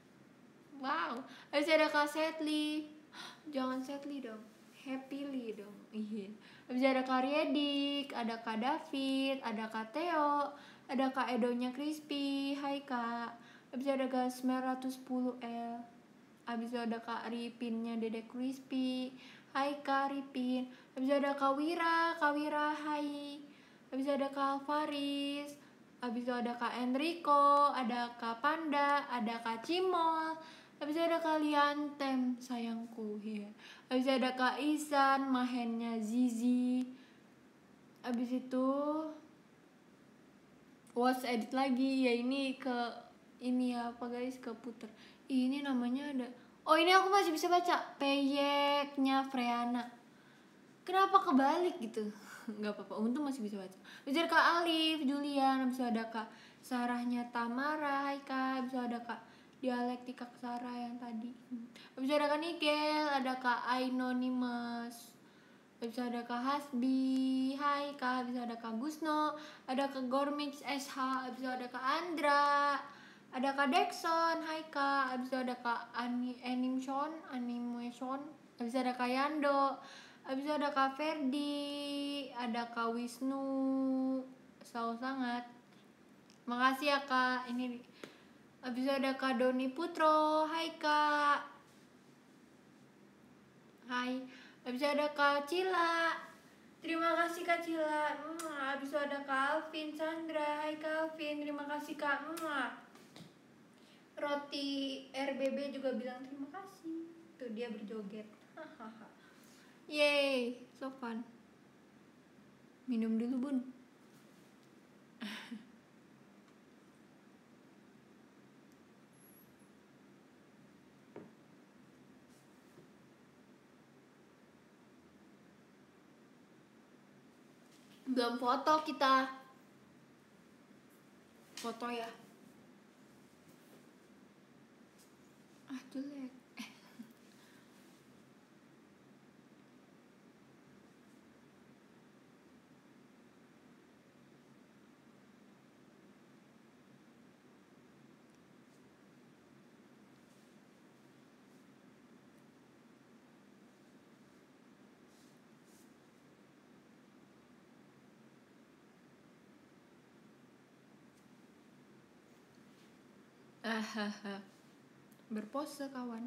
Wow. Habis itu ada Kak Setli. Jangan Setli dong, Happily dong. Iya. Habis itu ada Kak Riedik, ada Kak David, ada Kak Theo, ada Kak Edonya Crispy, hai Kak. Habis itu ada Kak sembilan ratus sepuluh L. Habis itu ada Kak Ripinnya Dedek Crispy, hai Kak Ripin. Habis itu ada Kak Wira, Kak Wira, hai. Habis itu ada Kak Alvaris. Habis itu ada Kak Enrico, ada Kak Panda, ada Kak Cimol. Habis itu ada Kak Liantem, sayangku. Ya. Habis itu ada Kak Isan, mahennya Zizi. Habis itu watch edit lagi ya, ini ke ini apa guys, ke puter. Ini namanya ada. Oh, ini aku masih bisa baca. Peyeknya Freana. Kenapa kebalik gitu? Nggak apa-apa, untung masih bisa baca. Habis ada Kak Alif, Julian, habis ada Kak Sarahnya Tamara, hai Kak. Habis ada Kak Dialektika Sarah yang tadi. Habis ada Kak Nigel, ada Kak Anonymous. Habis ada Kak Hasbi, hai Kak. Habis ada Kak Gusno, ada Kak Gormix S H, habis ada Kak Andra, ada Kak Dexon, hai Kak. Habis ada Kak Ani Animation, Animation. Habis ada Kak Yando. Habis ada Kak Ferdi, ada Kak Wisnu, saus sangat. Makasih ya Kak. Ini habis ada Kak Doni Putro, hai Kak. Hai. Habis ada Kak Cila. Terima kasih Kak Cila. Habis ada Kak Alvin Sandra, hai Kak Alvin. Terima kasih Kak. Roti R B B juga bilang terima kasih. Tuh dia berjoget. Hahaha. Yeay, so fun. Minum dulu bun. Belum foto kita. foto ya. Ah jelek. Hahaha. Berpose kawan.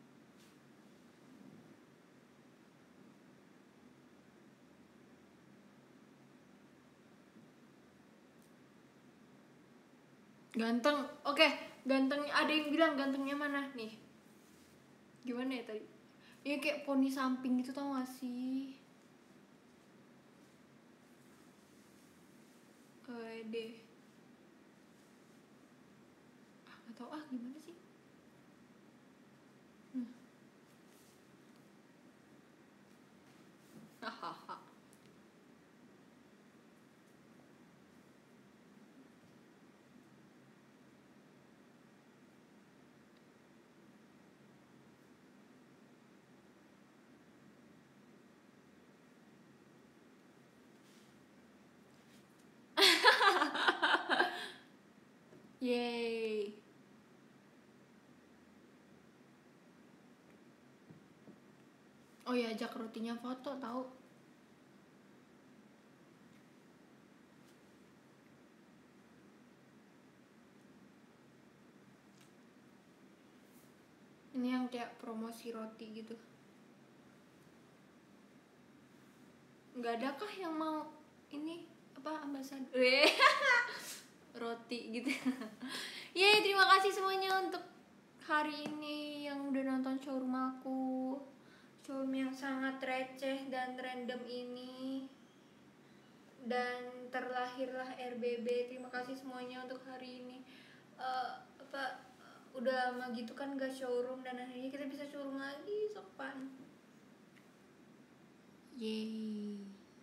Ganteng. Oke, ganteng. Ada yang bilang gantengnya mana nih? Gimana ya tadi? Ya kayak poni samping gitu, tau gak sih? Wede. Ah, gak tau ah gimana sih? Hmm. Hahaha. Yeay. Oh ya, ajak rotinya foto tahu. Ini yang kayak promosi roti gitu. Nggak ada kah yang mau ini apa ambasador roti gitu. Yeay, terima kasih semuanya untuk hari ini yang udah nonton showroom aku. Showroom yang sangat receh dan random ini. Dan terlahirlah R B B. Terima kasih semuanya untuk hari ini. Uh, apa udah lama gitu kan gak showroom, dan akhirnya kita bisa showroom lagi sopan. Yeay.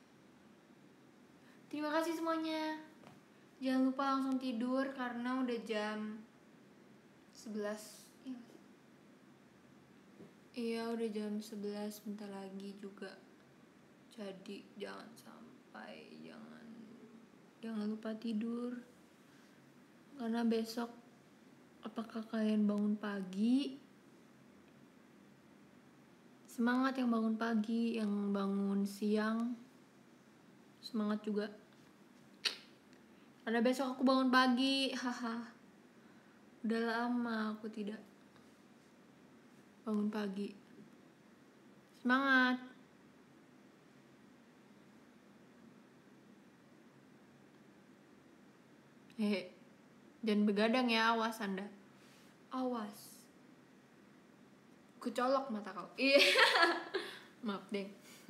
Terima kasih semuanya. Jangan lupa langsung tidur karena udah jam sebelas. Iya, udah jam sebelas bentar lagi juga. Jadi jangan sampai jangan jangan lupa tidur. Karena besok apakah kalian bangun pagi? Semangat yang bangun pagi, yang bangun siang. Semangat juga. Karena besok aku bangun pagi, haha. Udah lama aku tidak bangun pagi. Semangat. Hehe. Jangan begadang ya, awas Anda. Awas. Kucolok mata kau. Iya. Maaf deh.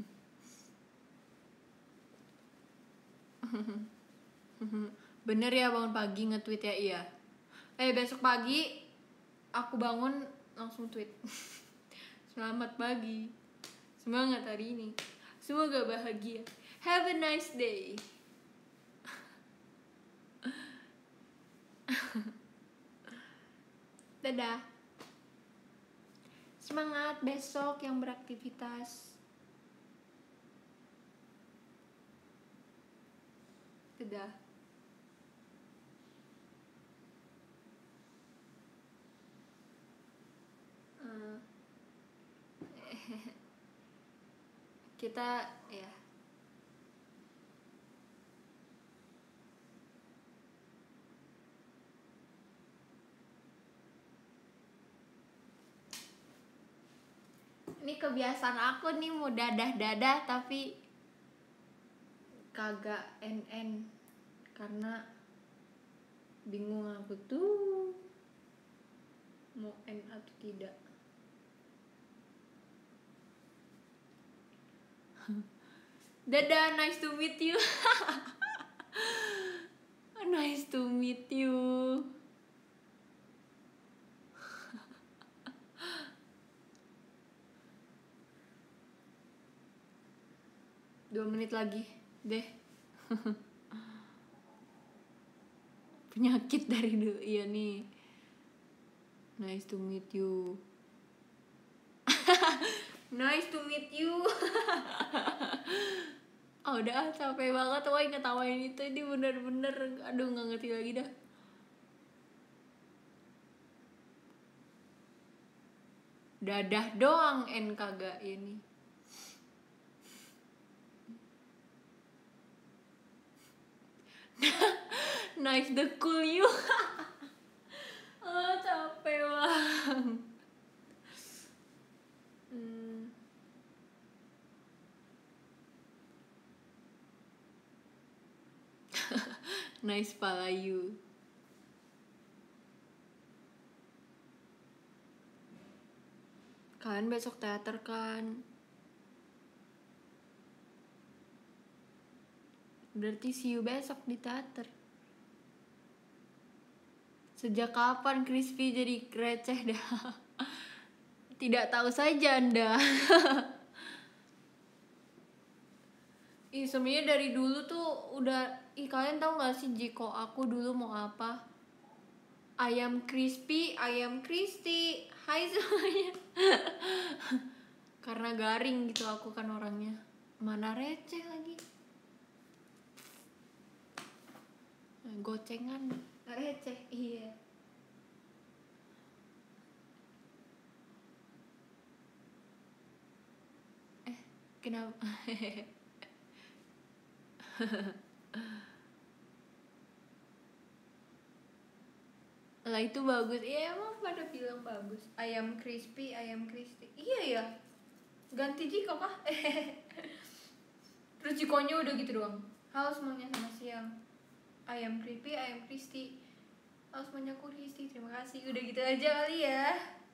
Bener ya bangun pagi nge-tweet ya, iya. Eh besok pagi aku bangun langsung tweet. Selamat pagi. Semangat hari ini. Semoga bahagia. Have a nice day. Dadah. Semangat besok yang beraktivitas. Dadah. Uh, kita ya. Ini kebiasaan aku nih mau dadah-dadah tapi kagak N N karena bingung aku tuh mau N atau tidak. Dadah, nice to meet you. Nice to meet you. Dua menit lagi deh. penyakit dari dulu. Iya nih. Nice to meet you. Nice to meet you. Oh, udah capek banget woy ngetawain itu. Ini bener-bener aduh nggak ngerti lagi dah. Dadah doang N kagak ini. Nice the cool you. Oh, capek bang. Hmm. Nice pala you. Kalian besok teater kan? Berarti see you besok di teater. Sejak kapan Crispy jadi receh dah? Tidak tahu saja Anda. Ih, sebenarnya dari dulu tuh udah, ih kalian tahu gak sih Jiko aku dulu mau apa? Ayam crispy, ayam crispy. Hai semuanya. Karena garing gitu aku kan orangnya. Mana receh lagi. Gocengan receh, iya. Eh, kenapa? Lah itu bagus. Iya emang pada bilang bagus. Ayam crispy, ayam crispy. Iya ya. Ganti Jiko kah? Terus Jikonya udah gitu doang. Halo semuanya, selamat siang. Ayam crispy, ayam crispy. Halo semuanya, aku Kristi. Terima kasih. Udah gitu aja kali ya.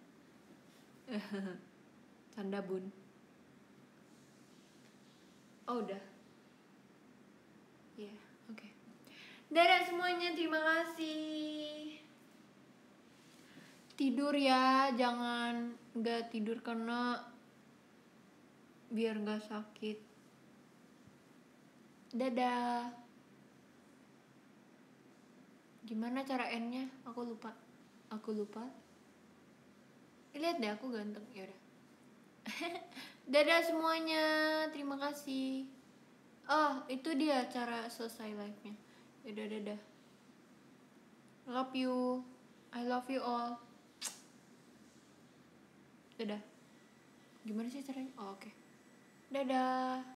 Canda bun. Oh udah. Iya, yeah, oke. Okay. Dadah semuanya, terima kasih. Tidur ya, jangan nggak tidur karena biar nggak sakit. Dadah. Gimana cara N-nya? Aku lupa. Aku lupa. Lihat deh, aku ganteng. Ya udah. Dadah semuanya, terima kasih. Oh, itu dia cara selesai live-nya. Dadah, dadah. Love you. I love you all. Dadah. Gimana sih caranya? Oh, oke. Okay. Dadah.